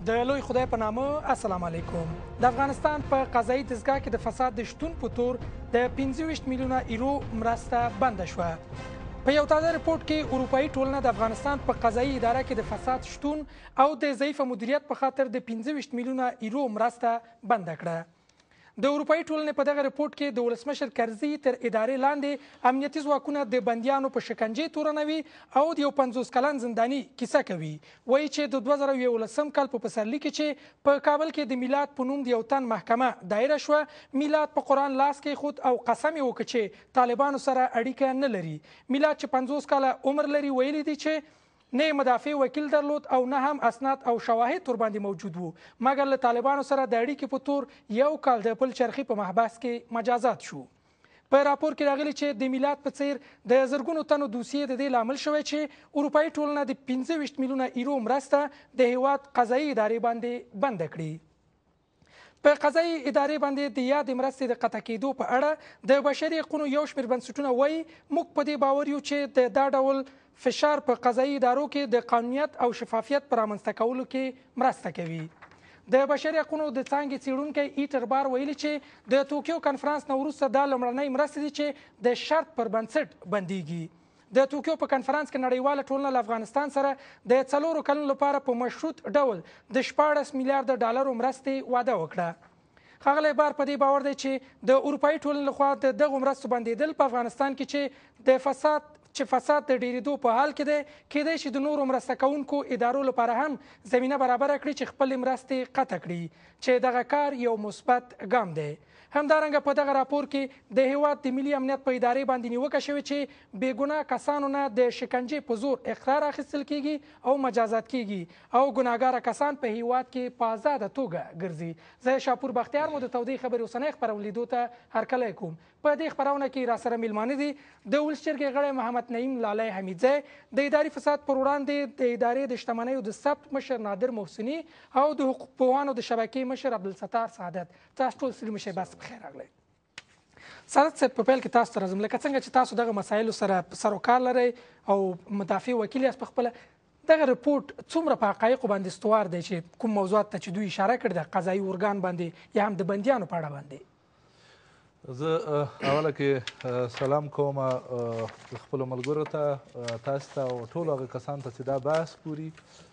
د لوی خدای په نامه السلام علیکم. د افغانستان په قضایي دستګاه کې د فساد د شتون په تور د 25 میلیونه یورو مرسته بنده شوه. په یو تازه رپورټ کې اروپایي ټولنه د افغانستان په قضایي اداره کې د فساد شتون او د ضعیفه مدیریت په خاطر د 25 میلیونه یورو مرسته بنده کړه. د اروپایي ټولنې په دغه رپورټ کې د ولسمشر کرزي تر ادارې لاندې امنیتي ځواکونه د بندیانو په شکنجې تورنوي او د یو 50 کلن زنداني کیسه کوي. وایي چې د 2011 کال په پسرلي کې چې په کابل کې د میلاد په نوم د یو تن محکمه دایره شوه، میلاد په قرآن لاس کېښود او قسم یې وکړ چې طالبانو سره اړیکه نه لري. میلاد چې 50 کاله عمر لري ویلي دی چې نه مدافع وکیل درلود او نه هم اسناد او شواهد ور باندې موجود وو، مګر له طالبانو سره د اړیکې په تور یو کال د پل چرخي په محبس کې مجازات شو. په راپور کې راغلي چې د میلاد په څیر د زرګونو تنو دوسیې د دې لامل شوی چې اروپایي ټولنه د 25 میلیونه یورو مرسته د هیواد قضایي ادارې باندې بنده کړي. په قضایي ادارې باندې د یادې مرستې د قطع کېدو په اړه د بشري حقونو یو شمېر بنسټونه وایي موږ په دې باور یو چې د دا ډول فشار په قضایي ادارو کې د قانونیت او شفافیت په رامنځته کولو کې مرسته کوي. د بشري حقونو د څانګې څېړونکی ایټر بار ویلي چې د توکیو کنفرانس نه وروسته دا لومړنۍ مرستې دي چې د شرط پر بنسټ بندیږي. د توکیو په کنفرانس کې نړیواله ټولنه له افغانستان سره د 4 کلونو لپاره په مشروط ډول د 14 میلیارډ ډالرو مرستې واده وکړه. ښاغلی بار په دې باور دی چې د اروپایي ټولنې لخوا د دغو مرستو بندېدل په افغانستان کې چې فساد د ډېرېدو په حال کې دی، کېدای شي د نورو مرسته کوونکو ادارو لپاره هم زمینه برابره کړي چې خپلې مرستې قطع کړي، چې دغه کار یو مثبت ګام دی. همدارنګه په دغه راپور کې د هیواد د ملي امنیت په ادارې باندې نیوکه شوې چې بېګناه کسانو نه د شکنجې په زور اقرار اخیستل کیږي او مجازات کیږي او ګناهګاره کسان په هیواد کې په آزاده توګه ګرځي. زه شاپور بختیار مو د تودې خبرې اوسنۍ خپرونې لیدو ته هرکلی کوم. په دې خپرونه کې راسره میلمانه دي د ولس جرګې غړی محمد نعیم لالی حمیدزی، د اداري فساد پر وړاندې د ادارې د شتمنیو د ثبت مشر نادر محسني او د حقوق پوهانو د شبکې مشر عبدالستار سعادت. تاسو ټول ستړي مشئ، بس بخیر راغلی. سعادت صاحب، په پیل کې تاسو ته راځم، لکه څنګه چې تاسو دغه مسایلو سره سر و کار لرئ او مدافع وکیل یاست په خپله، دغه رپورټ څومره په حقایقو باندې استوار دی چې کوم موضوعات ته چې دوی اشاره کړې ده قضایي ارګان باندې یا هم د بندیانو په اړه باندې؟ زه اوله کې سلام کوم خپلو ملګرو ته، تاسو ته او ټولو هغه کسانو ته چې دا بحث ګوري.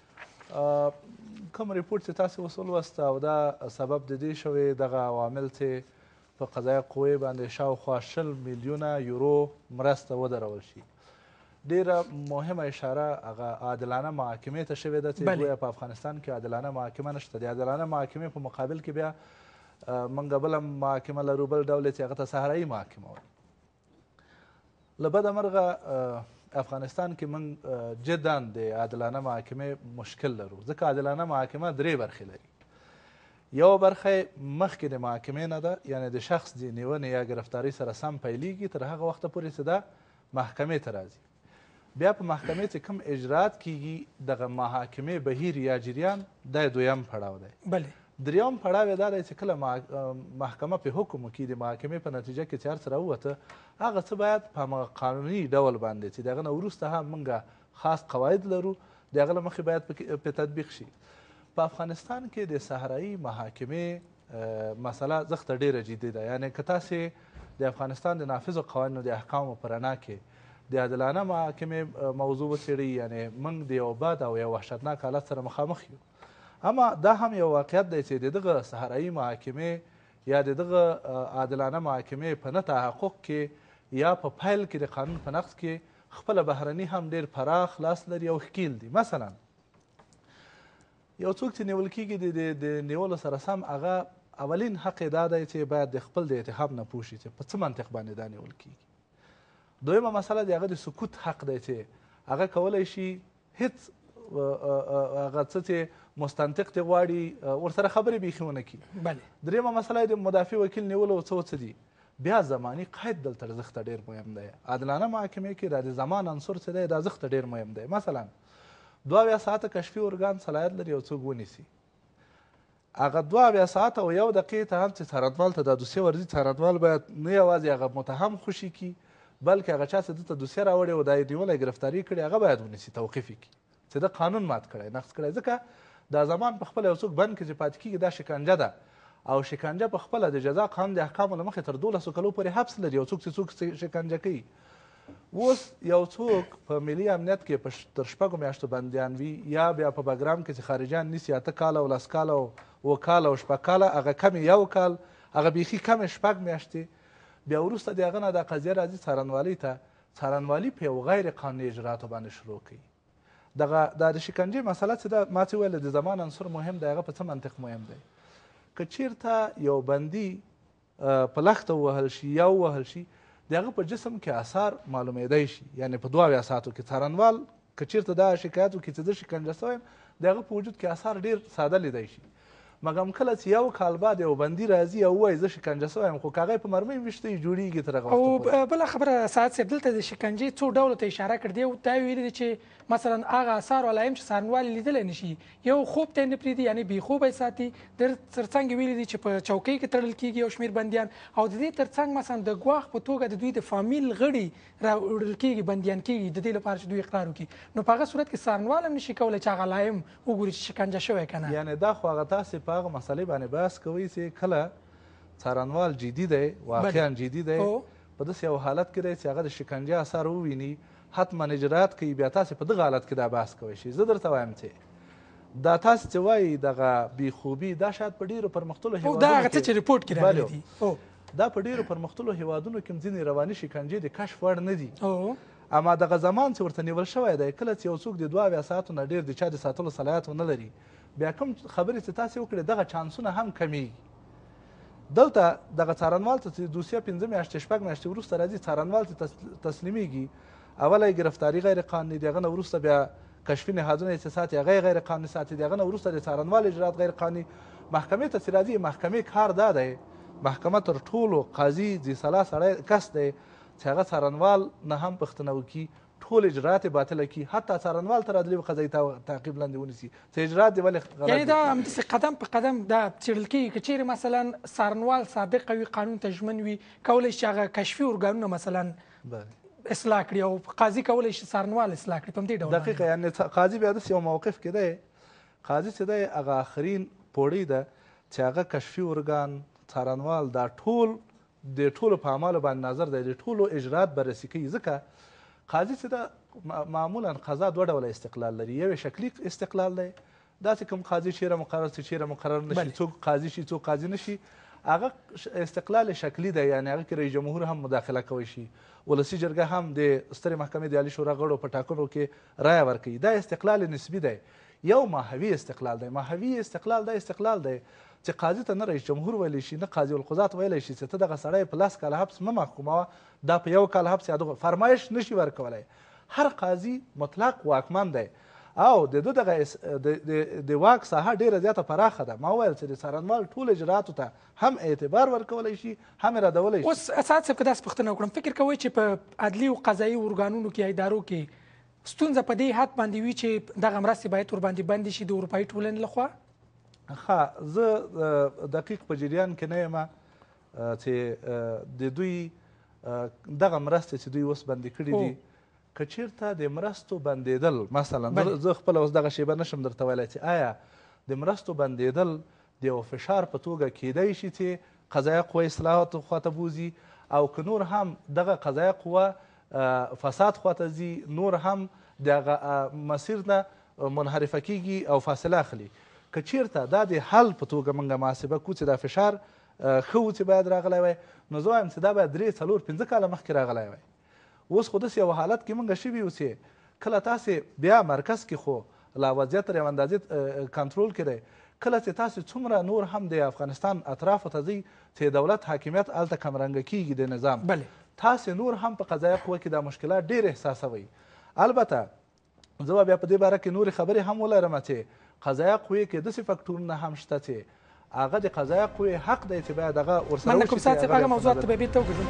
کوم رپورټ چې تاسو ولوسته او دا سبب د دې شوی دغه عوامل چې په قضایي قوې باندې شاوخوا 20 میلیونه یورو مرسته ودرول شي. ډېره مهمه اشاره هغه عادلانه محاکمې ته شوې ده چې ګویا په افغانستان کې عادلانه محاکمه نشته. د عادلانه محاکمې په مقابل کې بیا موږ بله محاکمه لرو، بل ډول چې هغه ته صحرایي محاکمه وایي. له بده مرغه افغانستان کې موږ جدا د عادلانه محاکمې مشکل لرو، ځکه عادلانه محاکمه 3 برخې لري. یو برخه مخکې د محاکمې نه ده، یعنې د شخص د نیونې یا ګرفتارۍ سره سم پیلیږي تر هغه وخته پورې چې دا محکمې ته راځي. بیا په محکمې چې کوم اجرات کیږي دغه محاکمې بهیر یا جریان دا دویم پړاو دی. بله. دریم پړاو یې دا دی چې کله محکمه په حکم وکړي د محاکمې په نتیجه کې چې هر څه راووته هغه څه باید په هماغه قانوني ډول باندې چې د هغه نه وروسته هم موږ خاص قواعد لرو د هغه له مخې باید په تطبیق شي. په افغانستان کې د صحرایي محاکمې مسله زښته ډېره جدي ده. یعنې که تاسې د افغانستان د نافذو قوانینو د احکامو په رڼا کې د عادلانه محاکمې موضوع وڅېړئ، یعنې موږ د یو بد او یو وحشتناک حالت سره مخامخ یو. اما دا هم یو واقعیت دی چې د دغه صحرایي محاکمې یا د دغه عادلانه محاکمې په نه تحقق کې یا په پیل کې د قانون په نقض کې خپله بهرني هم ډېر پراخ لاس لري او ښکیل دي. مثلا یو څوک چې نیول کېږي د نیولو سره سم هغه اولین حق یې دا دی چې باید د خپل د اتهام نه پوه شي چې په څه منطق باندې دا نیول کېږي. دویمه مسله د هغه د سکوت حق دی چې هغه کولی شي هېڅ هغه څه چې مستنطق دې غواړي ورسره خبرې بیخي ونه کړي. بله. درېیمه مسله د مدافع وکیل نیولو څه دي. بیا زماني قید دلته ارزښت ډېر مهم دی. عادلانه محاکمې کې دا د زمان عنصر چې دی دا ارزښت ډېر مهم دی. مثلا 22 ساعته کشفي ارګان صلاحیت لري یو څوک ونیسي، هغه 22 ساعته او 1 دقیقې ته هم چې څارنوال ته دا دوسیه ورځي، څارنوال باید نه یوازې هغه متهم خوشي کړي بلکې هغه چا چې دلته دوسیه راوړې او دا یې نیولی ګرفتاري کړې هغه باید ونیسي، توقیف یې کړي چې د قانون مات کړی، نقض کړی. ځکه دا زمان په خپله یو څوک بند کې چې پاتې کېږي دا شکنجه ده او شکنجه په خپله د جزا قانون د احکامو له مخې تر 12 کلو پورې حبس لري یو څوک چې څوک شکنجه کوي. اوس یو څوک په ملي امنیت کې تر 6 میاشتو بندیان وي یا بیا په بګرام کې چې خارجیان نیسي 8 کاله او 10 کاله او 7 کاله او 8 کاله هغه کمې 1 کال هغه بیخي کمې 6 میاشتې بیا وروسته د هغه نه دا قضیه راځي څارنوالۍ ته څارنوالي په یو غیر قانوني اجرااتو باندې شروع کوي. دا د شکنجې مسله چې ده ما چې ویل د زمان عنصر مهم دی هغه په څه منطق مهم دی. که چیرته یو بندي په لخته ووهل شي یا ووهل شي د هغه په جسم کې آثار معلومېدی شي یعنې په 2 ساعتو کې څارنوال که چیرته دا شکایت وکړي چې زه شکنجه شوی یم د هغه په وجود کې آثار ډېر ساده لیدی شي مګم کله چې 1 کال بعد یو بندي راځي او وایي زه شکنجه شوی یم خو که هغه په مرمۍ ویشتی جوړېږي تر هغه وخته او بله خبره سعد صاحب دلته د شکنجې څو ډولو ته اشاره کړې او دا ویلي دي چې مثلا هغه آثار ولایم چې څارنوال لیدلی نه شي یو خوب ته یې نه پرېږدي یعنې بې خوبه یې ساتي تر څنګ ویلي دي چې په چوکۍ کې تړل کېږي یو شمېر بندیان او د دې تر څنګ مثلا د ګواښ په توګه د دوی د فامیل غړي راوړل کېږي بندیان کېږي د دې لپاره چې دوی اقرار وکړي نو په هغه صورت کې څارنوال هم نشي کولی چې هغه لایم وګوري چې شکنجه شوی که نه یعنې دا خو هغه تاسې په هغه مسلې باندې بحث کوئ چې کله څارنوال جدي دی واقعا جدي دی په داسې یو حالت کې دی چې هغه د شکنجې اثار وویني حتما اجرات کوي بیا تاسې په دغه حالت کې دا بحث کوئ شي زه درته وایم چې دا تاسې چې وایي دغه بېخوبي دا شاید په ډېرو پرمختللو هېوادونو دا هغه څه چې رپورټ کې راغلي دي دا په ډېرو پرمختللو هېوادونو کې ځینې رواني شکنجې د کشف وړ نه دي اما دغه زمان چې ورته نیول شوی دی کله چې یو څوک د 2 ساعتو نه ډېر د چا د ساتلو صلاحیت ونه لري بیا کوم خبرې چې تاسې وکړې دغه چانسونه هم کمیږي دلته دغه څارنوال ته چې دوسیه 5 میاشتې 6 میاشتې وروسته راځي څارنوال ته تسلیمیږي اوله یې ګرفتاري غیر قانوني د هغه نه وروسته بیا کشفي نهادونه چې ساتي هغه یې غیر قانوني ساتي د هغه نه وروسته د څارنوال اجرات غیر قانوني محکمې ته چې راځي محکمې کار دا دی محکمه تر ټولو قاضي ځیسلا سړی کس دی چې هغه څارنوال نه هم پوښتنه وکړي ټول اجرات یې باطله کړي حتی څارنوال ته رادلي قضایي تعقیب لاندې ونیسي چې اجرات دې ولې یعنې دا همداسې قدم په قدم دا څېړل کېږي که چیرې مثلا څارنوال صادق وي قانون ته ژمن وي کولی شي هغه کشفي ارګانونه مثلا اصلاح کړي او قاضي کولی شي څارنوال اصلاح کړي په همدې ډول دقیقه یعنې قاضي بیا داسې یو موقف کې دی قاضي چې دی هغه آخرین پوړۍ ده چې هغه کشفي ارګان څارنوال دا ټول د ټولو په اعمالو باندې نظر دی د ټولو اجرات بررسي کوي ځکه قاضي چې دا معمولا قضا 2 ډوله استقلال لري یو شکلي استقلال دی داسې کوم قاضي چیرې مقرر شي چیرې مقرر نشي څوک قاضي شي څوک قاضي نشي هغه استقلال شکلي دی یعنې هغه کې رئیس جمهور هم مداخله کولی شي ولسي جرګه هم د سترې محکمې د عالي شورا غړو په ټاکنو کې رایه ورکوي دا استقلال نسبي دی یو ماهوي استقلال دی ماهوي استقلال دا استقلال دی چې قاضي ته نه رئیس جمهور ویلی شي نه قاضي القضات ویلی شي چې ته دغه سړی په 10 کاله حبس مه محکوموه دا په 1 کال حبس یا دغه فرمایش نشي ورکولی هر قاضي مطلق واکمن دی او د ده دغه د واک ساحه ډېره زیاته پراخه ده ما وویل چې د څارنوال ټول اجراتو ته هم اعتبار ورکولی شي هم یې ردولی شي اوس اسعد صاحب که داسې پوښتنه وکړم فکر کوئ چې په عدلي او قضایي ارګانونو کې ادارو کې ستونزه په دې حد باندې وي چې دغه مرستې باید ورباندې بندې شي د اروپایي ټولنې لخوا ښه زه دقیق په جریان کې نه یم چې د دوی دغه مرستې چې دوی اوس بندې کړي دي که چیرته د مرستو بندېدل مثلا زه خپله اوس دغه شیبه نشم درته ویلی چې آیا د مرستو بندېدل د یو فشار په توګه کیدی شي چې قضایه قوه اصلاحاتو خواته بوځي او که نور هم دغه قضایه قوه فساد خواته ځي نور هم دغه مسیر نه منحرفه کیږي او فاصله اخلي که چیرته دا د حل په توګه موږ محاسبه کړو چې دا فشار ښه و چې باید راغلی وی نو زه وایم چې دا باید 3 4 5 کاله مخکې راغلی وی اوس خو داسې یو حالت کې موږ شوي یو چې کله تاسې بیا مرکز کې خو لا وضعیت تر یو اندازې کنټرول کې دی کله چې تاسې څومره نور هم د افغانستان اطرافو ته ځئ چې دولت حاکمیت هلته کمرنګه کیږي د نظام تاسې نور هم په قضایه قوه کې دا مشکلات ډېر احساسوئ البته زه به بیا په دې باره کې نورې خبرې هم ولرم چې قضایه قوې کې داسې فکټورونه هم شته چې هغه د قضایه قوې حق دی چې باید هغه ورسره منکم سعد صاحب هغه موضوعات ته به بیرته وګرځو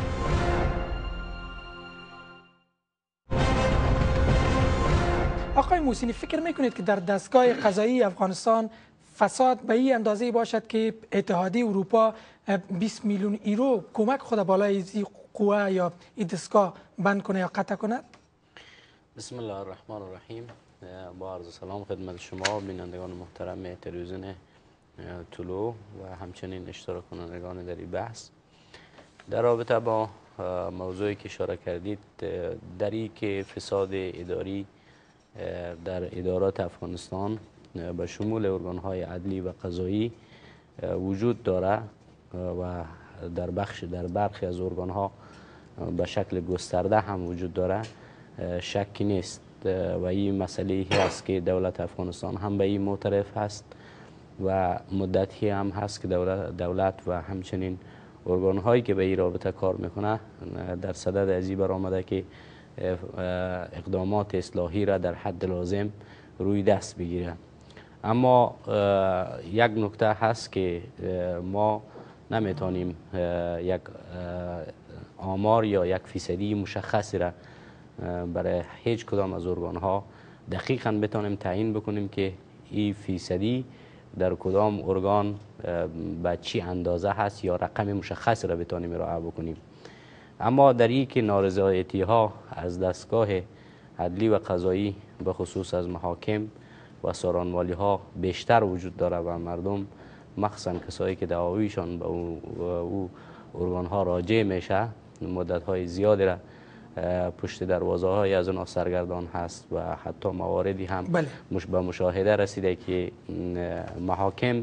آقای موسینی فکر میکنید که در دستگاه قضایی افغانستان فساد به این اندازه باشد که اتحادیه اروپا 20 میلیون یورو کمک خود بالای این قوه یا این دستگاه بند کنه یا قطع کند؟ بسم الله الرحمن الرحیم با عرض سلام خدمت شما بینندگان محترم تلویزیون طلوع و همچنین اشتراک کنندگان در این بحث. در رابطه با موضوعی که اشاره کردید، در این که فساد اداری در ادارات افغانستان به شمول ارگان‌های عدلی و قضایی وجود داره و در برخی از ارگان‌ها به شکل گسترده هم وجود داره، شکی نیست و این مسئله هست که دولت افغانستان هم به این معترف هست و مدتی هم هست که دولت و همچنین ارگان هایی که به این رابطه کار میکنه در صدد از این برآمده که اقدامات اصلاحی را در حد لازم روی دست بگیره. اما یک نکته هست که ما نمیتونیم یک آمار یا یک فیصدی مشخصی را برای هیچ کدام از ارگان ها دقیقاً بتونیم تعیین بکنیم که این فیصدی در کدام ارگان به چی اندازه هست یا رقم مشخص را بتونیم ارائه بکنیم. اما در این که نارضایتی ها از دستگاه عدلی و قضایی به خصوص از محاکم و سارانوالی ها بیشتر وجود داره و مردم مخصوصا کسایی که دعاویشان به او ارگان ها راجع میشه مدت های زیادی را پشت دروازه های از اونها سرگردان هست و حتی مواردی هم به مشاهده رسیده که محاکم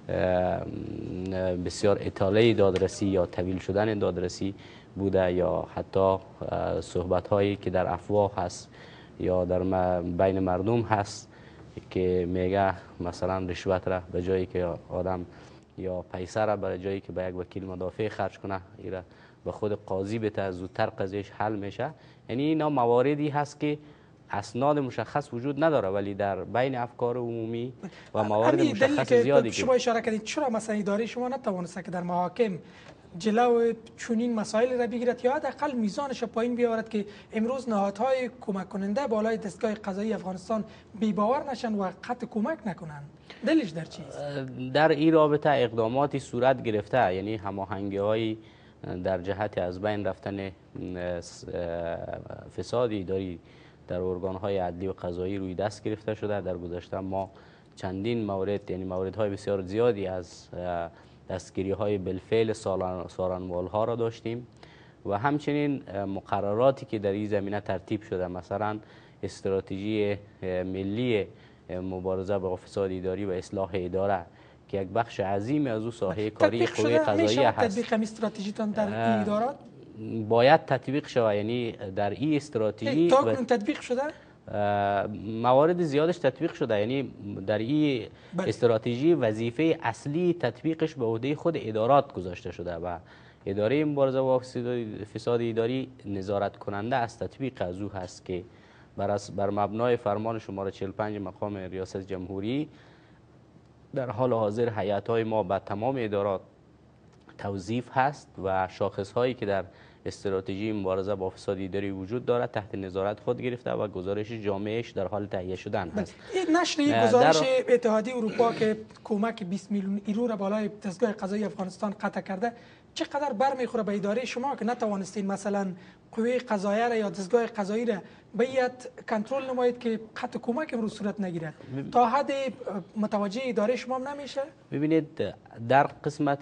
بسیار اطاله دادرسی یا طویل شدن دادرسی بوده یا حتی صحبت هایی که در افواه هست یا در بین مردم هست که میگه مثلا رشوت را به جایی که آدم یا پیسه را برای جایی که به یک وکیل مدافع خرج کنه ایره به خود قاضی بده زودتر قضیهش حل میشه. یعنی اینا مواردی هست که اسناد مشخص وجود نداره ولی در بین افکار عمومی و موارد مشخص زیادی که شما اشاره کردید چرا مثلا اداره شما نتوانسته که در محاکم جلو چنین مسائل را بگیرد یا حداقل میزانش پایین بیاورد که امروز نهادهای کمک کننده بالای دستگاه قضایی افغانستان بی‌باور نشن و قطع کمک نکنند؟ دلیلش در چیست؟ در این رابطه اقداماتی صورت گرفته، یعنی هماهنگی‌های در جهت از بین رفتن فساد اداری در ارگان‌های عدلی و قضایی روی دست گرفته شده. در گذشته ما چندین مورد، یعنی موردهای بسیار زیادی از دستگیری‌های بالفعل سارانوال‌ها را داشتیم و همچنین مقرراتی که در این زمینه ترتیب شده، مثلا استراتژی ملی مبارزه با فساد اداری و اصلاح اداره که یک بخش عظیمی از او ساحه کاری قوه قضاییه هست. تطبیق استراتژیتان در این ادارات باید تطبیق شود، یعنی در این استراتژی تا کنون تطبیق شده؟ موارد زیادش تطبیق شده، یعنی در این استراتژی وظیفه اصلی تطبیقش به عهده خود ادارات گذاشته شده و اداره مبارزه با فساد اداری نظارت کننده از تطبیق از او هست که بر مبنای فرمان شماره 45 مقام ریاست جمهوری در حال حاضر هیئت‌های ما به تمام ادارات توظیف هست و شاخص‌هایی که در استراتژی مبارزه با فساد اداری وجود دارد تحت نظارت خود گرفته و گزارش جامعش در حال تهیه شدن است. نشر یک گزارش اتحادیه اروپا که کمک 20 میلیون یورو را بالای دستگاه قضایی افغانستان قطع کرده چقدر برمیخوره به اداره شما که نتوانستین مثلا قوه قضاییه را یا دستگاه قضایی را باید کنترل نمایید که قطع کمک امروز صورت نگیرد؟ تا حد متوجه اداره شما نمیشه؟ ببینید در قسمت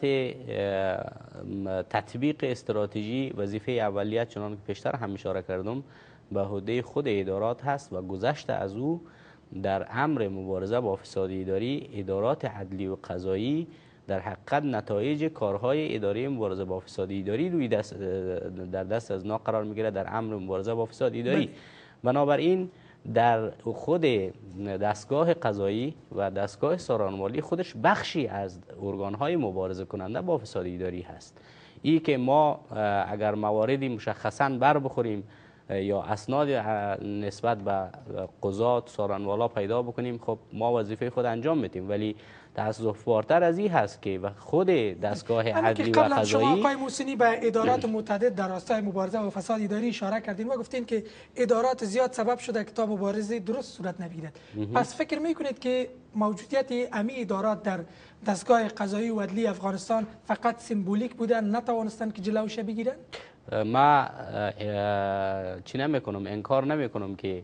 تطبیق استراتژی وظیفه اولیت چنان که پیشتر هم اشاره کردم به عهده خود ادارات هست و گذشته از او در امر مبارزه با فساد اداری ادارات عدلی و قضایی در حقیقت نتایج کارهای اداره مبارزه با فساد اداری روی در دست از نا قرار میگیره در امر مبارزه با فساد اداری. بنابراین در خود دستگاه قضایی و دستگاه سارانوالی خودش بخشی از ارگان‌های مبارزه کننده با فساد اداری هست. این که ما اگر مواردی مشخصاً بر بخوریم یا اسناد نسبت به قضات سارانوالا پیدا بکنیم، خب ما وظیفه خود انجام میدیم، ولی تأسف‌بارتر از این هست که خود دستگاه عدلی و قضایی شما آقای محسنی به ادارات متعدد در راستای مبارزه با فساد اداری اشاره کردین و گفتین که ادارات زیاد سبب شده که تا مبارزه درست صورت نگیرد. پس فکر میکنید که موجودیت امی ادارات در دستگاه قضایی و عدلی افغانستان فقط سمبولیک بودن، نتوانستن که جلوش بگیرن؟ ما چی نمیکنم، انکار نمیکنم که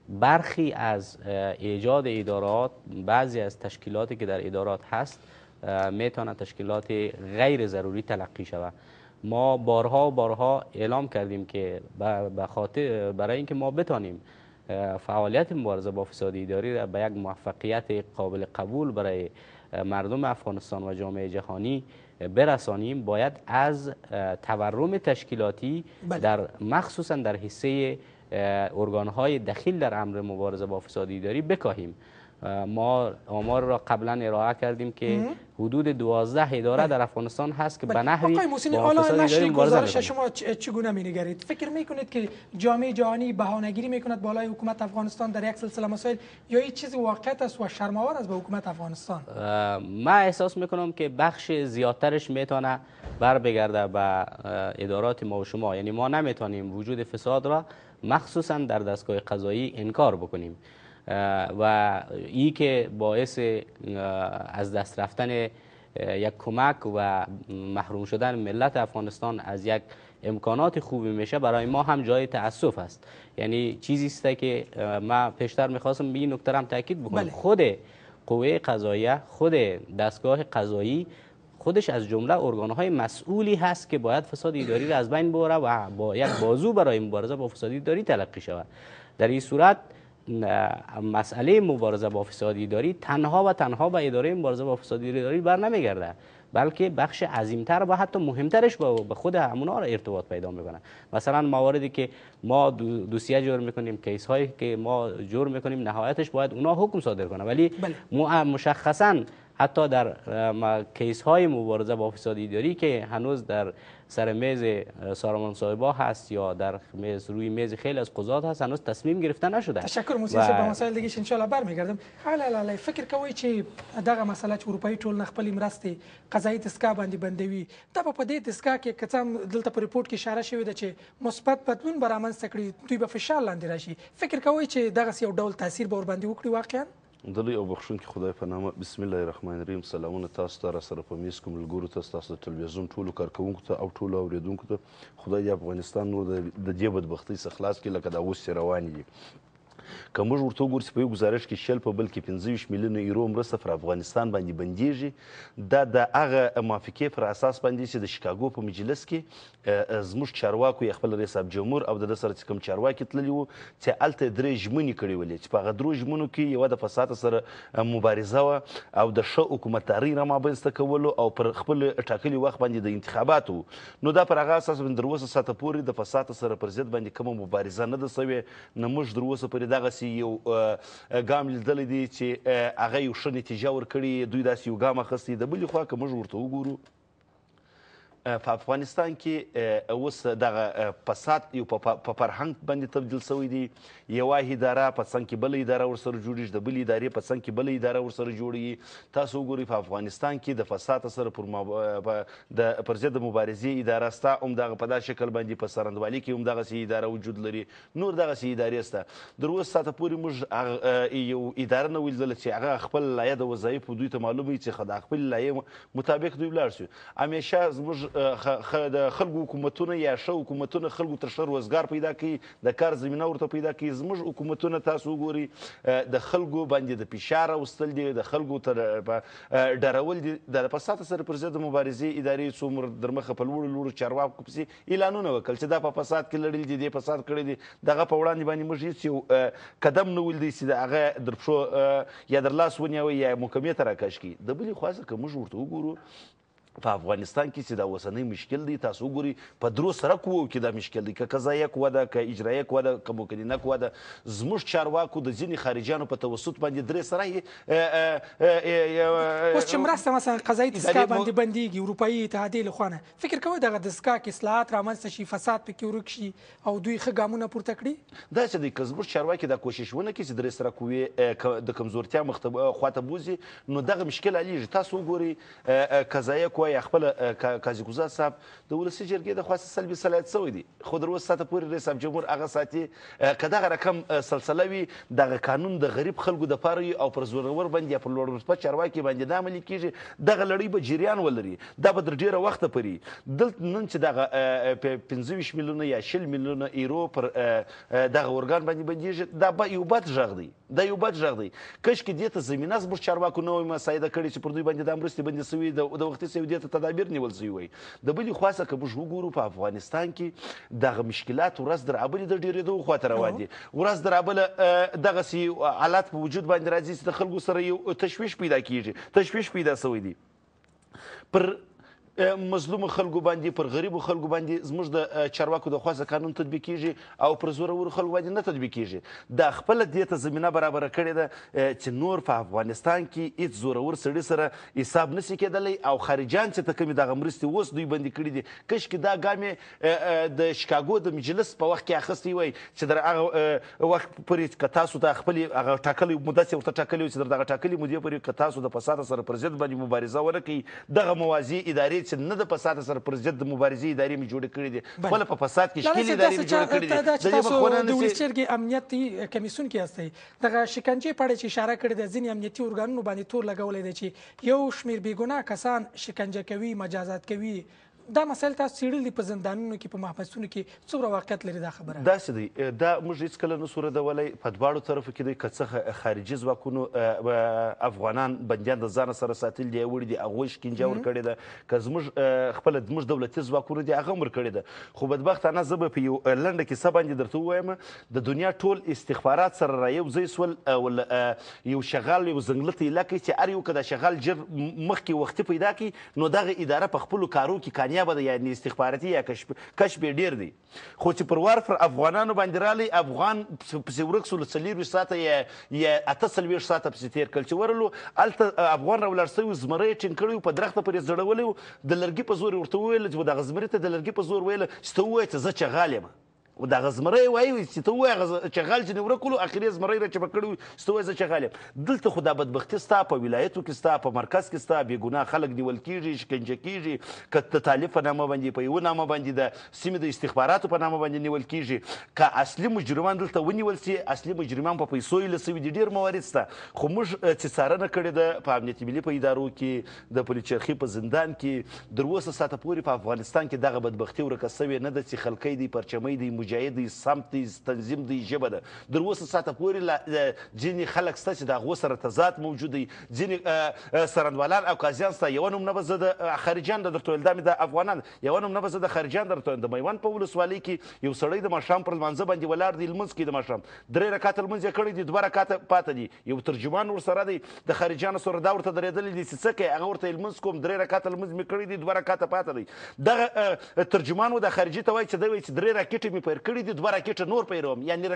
برخی از ایجاد ادارات، بعضی از تشکیلاتی که در ادارات هست میتونه تشکیلات غیر ضروری تلقی شود. ما بارها و بارها اعلام کردیم که به خاطر برای اینکه ما بتانیم فعالیت مبارزه با فساد اداری را به یک موفقیت قابل قبول برای مردم افغانستان و جامعه جهانی برسانیم، باید از تورم تشکیلاتی در مخصوصا در حصه ارگانهای دخیل در امر مبارزه با فساد اداری بکاهیم. ما آمار را قبلا ارائه کردیم که حدود 12 اداره در افغانستان هست که به نحوی با فساد اداری مبارزه می‌کنند. شما چگونه می‌نگرید؟ فکر می‌کنید که جامعه جهانی بهانه‌گیری می‌کند بالای حکومت افغانستان در یک سلسله مسائل، یا این چیزی واقعیت است و شرم‌آور است به حکومت افغانستان؟ من احساس می‌کنم که بخش زیادترش میتونه بر بگرده به ادارات ما و شما. یعنی ما نمیتونیم وجود فساد را مخصوصا در دستگاه قضایی انکار بکنیم و این که باعث از دست رفتن یک کمک و محروم شدن ملت افغانستان از یک امکانات خوبی میشه، برای ما هم جای تأسف است. یعنی چیزی است که من پیشتر میخواستم به این نکته هم تاکید بکنم. خود قوه قضاییه، خود دستگاه قضایی خودش از جمله ارگانهای مسئولی هست که باید فساد اداری را از بین ببره و با یک بازو برای مبارزه با فساد اداری تلقی شود. در این صورت مسئله مبارزه با فساد اداری تنها و تنها به اداره مبارزه با فساد اداری بر نمیگرده، بلکه بخش عظیمتر و حتی مهمترش به خود همونا را ارتباط پیدا میکنه. مثلا مواردی که ما دوسیه جور میکنیم، کیس هایی که ما جور میکنیم، نهایتش باید اونا حکم صادر کنه، ولی مشخصا حتی در کیس های مبارزه با فساد اداری که هنوز در سر میز سارمان صاحبا هست یا در روی میز خیلی از قضات هست، هنوز تصمیم گرفته نشده. تشکر موسیقی صاحب. به مسائل دیگه ان شاء الله برمیگردم. حالا فکر کوي چې دغه مسله چې اروپאי ټولنه خپل مرستې قضایي دستګاه باندې بندوي، دا په دې دستګاه کې که څه دلته په ریپورت کې اشاره شوې ده چې مثبت بدلون به رامنځته کړي، دوی به فشار لاندې راشي. فکر کوي چې دغسې یو ډول تاثیر به ورباندې وکړي واقعا؟ د لوی او بخښونکي خدای په نامه بسم الله الرحمن الرحیم. سلامونه تاسو ته، راسره په میز کوم ملګرو ته، ستاسو د تلویزیون ټولو کارکوونکو ته او ټولو اورېدونکو ته. خدای د افغانستان نور د دې بدبختۍ څخه خلاص کړي لکه دا اوس چې روانې دي. که موږ ورته وګورو چې په یو ګزارش کې شل په بل کې 25 میلیونه یورو مرسته پر افغانستان باندې بندیږي، دا د هغه موافقې پر اساس باندې چې د شیکاګو په مجلس کې زموږ چارواکو یې خپل رئیس جمهور او د سره چې کوم چارواکي تللي وو چې هلته درې ژمنې کړې ولې چې په هغه درو ژمنو کې یوه د فساد سره مبارزه وه او د ښه حکومتدارۍ رامنځته کولو او پر خپل ټاکلي وخت باندې د انتخاباتو وو. نو دا پر هغه اساس باندې تر اوسه ساعته پورې د فساد سره پر ضد باندې کومه مبارزه نه ده سوې. نه موږ تر اوسه پورې دغسې یو ګام لیدلی دی چې هغه یو ښه نتیجه ورکړې، دوی داسې یو ګام اخیستی. د بلې خوا که موږ ورته وګورو په افغانستان کې اوس دغه فساد یو په فرهنګ باندې تبدیل شوی دی. یوه اداره په څنګ کې بله اداره ورسره جوړېږي، د بلې ادارې په څنګ کې بله اداره ورسره جوړېږي. تاسو وګورئ په افغانستان کې د فساد سره پر ضد مبارزې اداره شته، همدغه په دا شکل باندې په سرندوالي کې هم دغسې اداره وجود لري، نور دغسې ادارې شته. در اوس ساعته پورې موږ یو اداره نه ولیدله چې هغه خپل لایحه د وظایفو دوی ته معلوم وي چې د خپل لایحې مطابق دوی ولاړ شي. همیشه زموږ د خلکو حکومتونه یا ښه حکومتونه خلکو ته ښه روزګار پیدا کوي، د کار زمینه ورته پیدا کوي. زموږ حکومتونه تاسو وګورئ د خلکو باندې د فشار راوستل دي، د خلکو ته ډارول دي. د فساد سره پر ضد مبارزې ادارې څومره در مخه په لوړو لوړو چارواکو پسې اعلانونه وکړل چې دا په فساد کې لړل دي، دې فساد کړی دی. دغه په وړاندې باندې موږ هېڅ یو قدم نه ولیدی چې د هغه در پښو یا در لاس ونیوی یا محکمې ته راکش کړي. د بلې خوا څخه که موږ ورته وګورو په افغانستان کې چې دا اوسنی مشکل دی، تاسو وګورئ په درو سره قوو کې دا مشکل دی، که قضایه قوه ده، که اجرایه قوه ده، که مقننه قوه ده. زموږ چارواکو د ځینې خارجیانو په توسط باندې درې سره اوس چې مرسته مثلا قضایي دستګاه باندې بندیږي اروپایي اتحادیې له خوا نه، فکر کوئ دغه دستګاه کې اصلاحات رامنځته شي، فساد پکې ورک شي او دوی ښه ګامونه پورته کړي؟ داسې دی که زموږ چارواکي دا کوشش ونه کړي چې درې سره قوې د کمزورتیا خواته بوځي، نو دغه مشکل حلیږي. تاسو وګورئ قضایه قوه وایي خپله قاضي ګزار صاحب د ولسي جرګې د خوا سلبي صلاحیت شوی دی خو در اوسه ساعته پورې رئیس جمهور هغه ساتي که دغه رقم سلسله وي دغه قانون د غریب خلکو دپاره وي او پر زورور باندې یا پر لوړ رتبه چارواکي باندې دا عملي کېږي دغه لړۍ به جریان ولري دا به در ډېره وخته پورې دلته نن چې دغه 25 میلیونه یا 20 میلیونه ایرو پر دغه ارګان باندې بندېږي دا به یو بد غږ دی دا یو بد غږ دی کاشکې دې ته زمینه زموږ چارواکو نه وای مساعده کړې چې پر دوی باندې دا مرستې بندې سوي د وختي سوي دې ته تدابیر نیول سوي وای د بلې خوا څخه که موږ وګورو په افغانستان کې دغه مشکلات ورځ در بلې د ډېرېدو خواته روان دي ورځ در بله دغسې حالات په وجود باندې راځي چې د خلکو سره یو تشویش پیدا کېږي تشویش پیدا سوی دی پر مظلومو خلکو باندې پر غریبو خلکو باندې زموږ د چارواکو د خوا قانون تطبیق کیږي او پر زورورو خلکو باندې نه تطبیق کیږي دا خپله دې ته زمینه برابره کړې ده چې نور په افغانستان کې هېڅ زورور سړي سره حساب نشي کېدلی او خارجیان چې ته کومې دغه مرستې اوس دوی بندي کړي دي کاشکې دا ګام یې د شکاګو د مجلس په وخت کې اخیستی وای چې در هغه وخت پورې که تاسو ته خپلې هغه ټاکلې مدت یې ورته ټاکلې وي چې در دغه ټاکلې مودې پورې که تاسو د فساد سره پر ضد باندې مبارزه ونه کوي دغه موازي ادارې چې نه د فساد سره پر ضد د مبارزې ادارې مې جوړې کړې دي خپله په فساد کې ښکلې ادارې مې جوړې کړې دي د دې مخونه د ولس جرګې امنیتي کمیسیون کې هستئ دغه شکنجې په اړه چې اشاره کړې ده ځینې امنیتي ارګانونو باندې تور لګولی دی چې یو شمېر بېګناه کسان شکنجه کوي مجازات کوي دا مسایل تاسو څېړلي په زندانونو کې په محبسونو کې څومره واقعیت لري دا خبره داسې دی دا موږ هېڅکله نسو ردولی په دواړو طرفو کې دی که څه خارجي ځواکونو افغانان بندیان د ځانه سره ساتلي دي وړي دي هغوی شکنجه ورکړې ده که زموږ خپله زموږ دولتي ځواکونو دي هغه هم ورکړې ده خو بدبختانه زه به په یو لنډه کیسه باندې درته ووایم د دنیا ټول استخبارات سره را یو ځای سول یو شغال یو ځنګلته علاقې چې هر یو که دا شغال ژر مخکې وختي پیدا کړي نو دغه اداره په خپلو کارو کې کامیاب ده یعنې استخباراتي یا کشف یې ډېر دی خو چې پر وار پر افغانانو باندې رالی افغان پسې ورک سولو 24 ساعته یا 48 ساعته پسې تېر کړل چې ورلو هلته افغان راولاړ سوي زمری یې ټینګ کړی و په درخته پورې زړولی و د لرګي په زور یې ورته وویل چې دغه زمري ته د لرګي په زور ویله چې ته ووایه چې زه چغال یم دغه زمری وایي چې ته ووایه هغه چغال چې دې ورک کړو اخري زمری راچپه کړي چې ته وایه زه چغال یم دلته خو دا بدبختي ستا په ولایتو کې ستا په مرکز کې ستا بېګناه خلک نیول کېږي شکنجه کېږي که د طالب په نامه باندې په یوه نامه باندې د سیمې د استخباراتو په نامه باندې نیول کېږي که اصلي مجرمان دلته ونیول سي اصلي مجرمان په پیسو یې لسوي دي ډېر موارد سته خو موږ چې څارنه کړې ده په امنیت ملي په ادارو کې د پلچرخي په زندان کې در اوسه ساعته پورې په افغانستان کې دغه بدبختي ورکه سوې نه ده چې خلکی دی پرچمی دی مجاهد دی سمت دی تنظیم دی ژبه ده در اوسه ساعته پورې ځینې خلک شته چې د هغو سره تضاد موجود دی ځینې سرندوالان او قاضیان شته یوه نوم نه به زه د خارجیان درته ویل دا مې د افغانان یوه نوم نه به زه د خارجیان درته ویل د میوند په ولسوالۍ کې یو سړی د ماښام پر لمانځه باندې ولاړ دی لمونځ کوي د ماښام 3 رکعته لمونځ یې کړی دي 2 رکعته پاته دي یو ترجمان ورسره دی د خارجیانو سره دا ورته درېدلی دي چې څه کوي هغه ورته لمونځ کوم 3 رکعته لمونځ مې کړی دي 2 رکعته پاته دی دغه ترجمان و د خارجي ته وایي چې دی وایي چې 3 راکټې مې پیر کړي دي 2 راکټه نور پیروم یعنې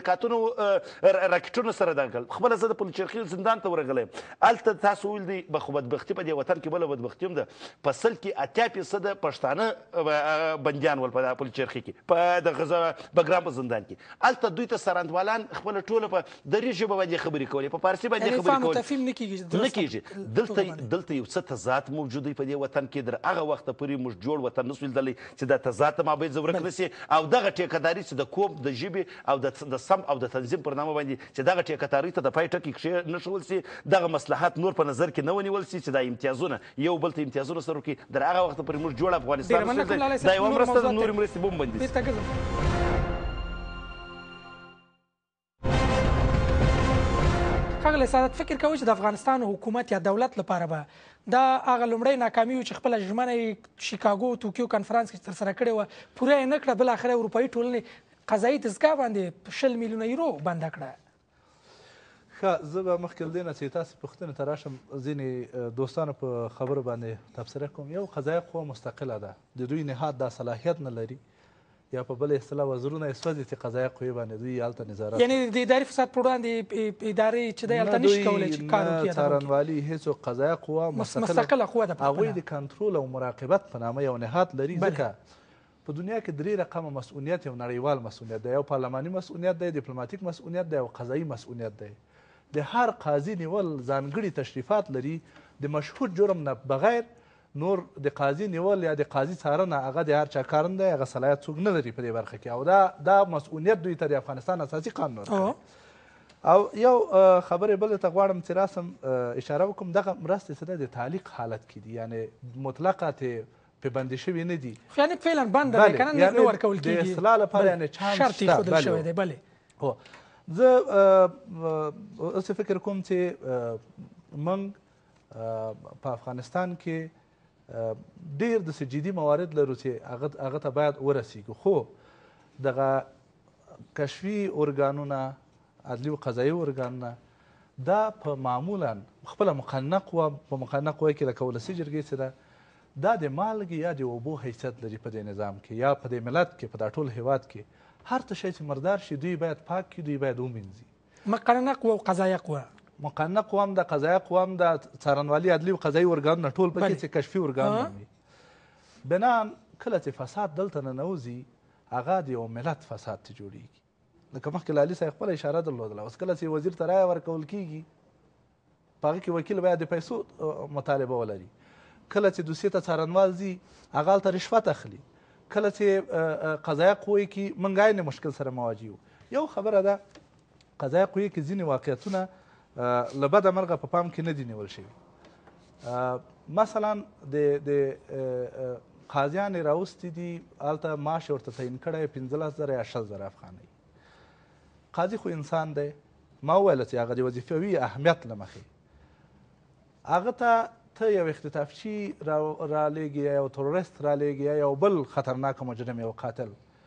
راکټونو سره دغه کړل خپله زه د پلچرخي زندان ته ورغلی هلته تاسو ویل دی خو بدبختي په دې وطن کې بله بدبختي هم ده په سل کې 80% پښتانه بندیان ول په پلچرخي کې په د بګرام په زندان کې هلته دوی ته سرندوالان خپله ټوله په دري ژبه باندې خبرې کولې په فارسي باندې خبرې کولې دلته یو څه تضاد موجود دی په دې وطن کې در هغه وخته پورې موږ جوړ وطن نسو لیدلی چې دا تضاد ته مابین ورک نه سي او دغه ټیکهداري چې د کوم د ژبې او د سم او د تنظیم پر نامه باندې چې دغه ټیکهداري ته د پای ټکي کښې نښول سي دغه مصلحت نور په نظر کې نه ونیول سي چې دا امتیازونه یو بل ته امتیازونه سره وکړي در هغه وخته پورې موږ جوړ افغانستان دا یوه مرسته د نورې مرستې به هم بندي ښاغلی سعادت فکر کوئ چې د افغانستان حکومت یا دولت لپاره به دا هغه لومړی ناکامي وي چې خپله ژمنه یې شیکاګو توکیو کنفرانس کې ترسره کړې وه پوره یې نه کړه بالاخره اروپایي ټولنې قضایي دستګاه باندې 20 میلیونه یورو بنده کړه ښه زه به مخکې له دې نه چې تاسې پوښتنې ته راشم ځینې دوستانو په خبرو باندې تبصره کوم یو قضایه قوه مستقله ده د دوی نهاد دا صلاحیت نه لري یا په بل اصطلاح وزرونه یې سوځي چې قضایه قوې باندې دوی هلته نظارت یعنې د اداري فساد پر وړاندې ادارې چې دی هلته نشي کولی چې کار وکړي نه څارنوالي هېڅوک قضایه قوه مستقله قوه ده هغوی د کنټرول او مراقبت په نامه یو نهاد لري ځکه په دنیا کې 3 رقمه مسؤلیت یو نړیوال مسؤلیت دی یو پارلماني مسؤلیت دی ډیپلوماتیک مسؤلیت دی او قضایي مسؤلیت دی د هر قاضي نیول ځانګړي تشریفات لري د مشهور جرم نه بغیر نور د قاضي نیول یا د قاضي څارنه هغه د هر چا کار نه دی، هغه صلاحیت څوک نه لري په دې برخه کې، او دا مسؤلیت دوی ته د افغانستان اساسي قانون ورکوي. او یو خبرې بلې ته غواړم چې راسم اشاره وکړم، دغه مرستې څه ده د تعلیق حالت کې دي، یعنې مطلقه پې بندې شوي نه دي، یعنې فعلا بنده دی که نه نه ورکول کېږي، د اصلاح لپاره یعنې چانس شرط ایښودل شوی دی. بلې هو زه اوس فکر کوم چې موږ په افغانستان کې ډېر داسې جدي موارد لرو چې هغه ته باید ورسیږو، خو دغه کشفي ارګانونه، عدلي و قضایي ارګانونه دا په معمولا خپله مقننه قوه په مقننه قوه کې لکه ولسي جرګې چې ده دا د مالګې یا د اوبو حیثیت لري په دې نظام کې یا په دې ملت کې په دا ټول هیواد کې هر څه شی چې مردار شي دوی باید پاک کړي، دوی باید ومینځي. مقننه قوه او قضایه قوه، مقننه قوه هم ده، قضایه قوه هم ده، څارنوالي عدلي و قضایي ارګانونه ټول پکې چې کشفي ارګانونه وي. بنان کله چې فساد دلته ننوځي هغه د یو ملت فساد ته جوړیږي. لکه مخکې لالي صاحب خپله اشاره درلودله، اوس کله چې وزیر ته رایه ورکول کېږي په هغه کې وکیل باید د پیسو مطالبه ولري، کله چې دوسیې ته څارنوال ځي هغه هلته رشوت اخلي، کله چې قضایه قوې کې موږ عین مشکل سره مواجه یو. یو خبره ده قضایه قوې کې ځینې واقعیتونه له بده مرغه په پام کې نه دي نیول شوي. مثلا د قاضیان یې راوستي دي، هلته معاش یې ورته تعین کړی 15,000 یا 60,000 افغانۍ. قاضي خو انسان دی، ما وویله چې هغه د وظیفوي اهمیت له مخې هغه ته یو اختطافچي رالیږي یا یو تروریست رالیږي یا یو بل خطرناکه مجرم یو قاتل،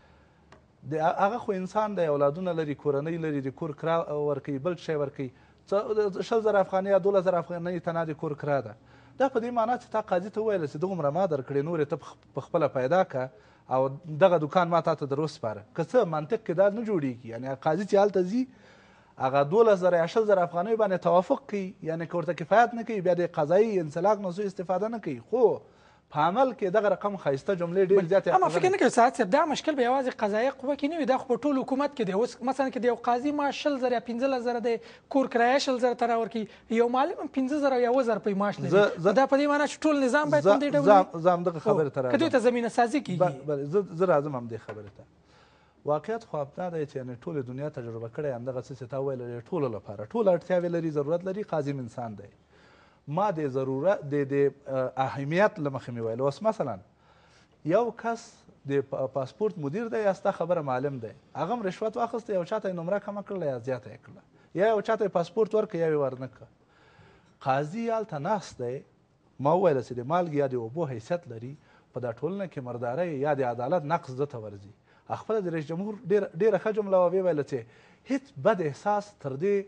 هغه خو انسان دی، اولادونه لري، کورنۍ لري، د کور کرا ورکوي، بل شی ورکوي، 60,000 افغانۍ یا 12,000 افغانۍ تنها د کور کرا ده. دا په دې معنا چې تا قاضي ته وویله چې دغومره ما درکړې، نور یې ته په خپله پیدا که او دغه دکان ما تا ته در وسپاره، که څه منطق کې دا نه جوړېږي. یعنې قاضي چې هلته ځي هغه 12,000 یا 60,000 افغانۍ باندې توافق کوي، یعنې که ورته کفایت نه کوي بیا د قضایي انسلاک نه استفاده نه کوي، خو په عمل کې دغه رقم ښایسته جملې ډېر زیاتې اما فکر نه کوي سعد صاحب دا مشکل به یوازې قضایي قوه کې نه وي، دا خو په ټول حکومت کې دی. اوس مثلا کې د یو قاضي معاش 60,000 یا 15,000 دی، کور کرایه 60,000 ته راورکوي، یو معلم هم 15,000 یا 1,000 روپۍ معاش لري. دا په دې معنا چې ټول نظام باید همدې ډول وي. زه همدغه خبرې ته راځم که دوی ته زمینه سازي کېږي. زه راځم همدې خبرې ته. واقعیت خو همدا دی چې یعنې ټولې دنیا تجربه کړی همدغه څه چې تا ویل ټولو لپاره ټول اړتیاوې لري، ضرورت لري، قاضي انسان دی. ما د ضرورت د اهمیت له مخې مې ویل. اوس مثلا یو کس د پاسپورت مدیر دی یا ستا خبره معلم دی، هغه هم رشوت واخیسته، یو چاته یې نمره کمه کړله یا زیاته یې کړله، یا یو چاته یې پاسپورت ورکړه یا یې ورنه کړه. قاضي هلته ناست دی، ما وویله چې د مالګې یا د اوبو حیثیت لري، په دا ټولنه کې مردارۍ یا د عدالت نقص ده ته ورځي. خپله د رئیس جمهور ډېره ښه جمله وه، ویې ویله چې هېڅ بد احساس تر دې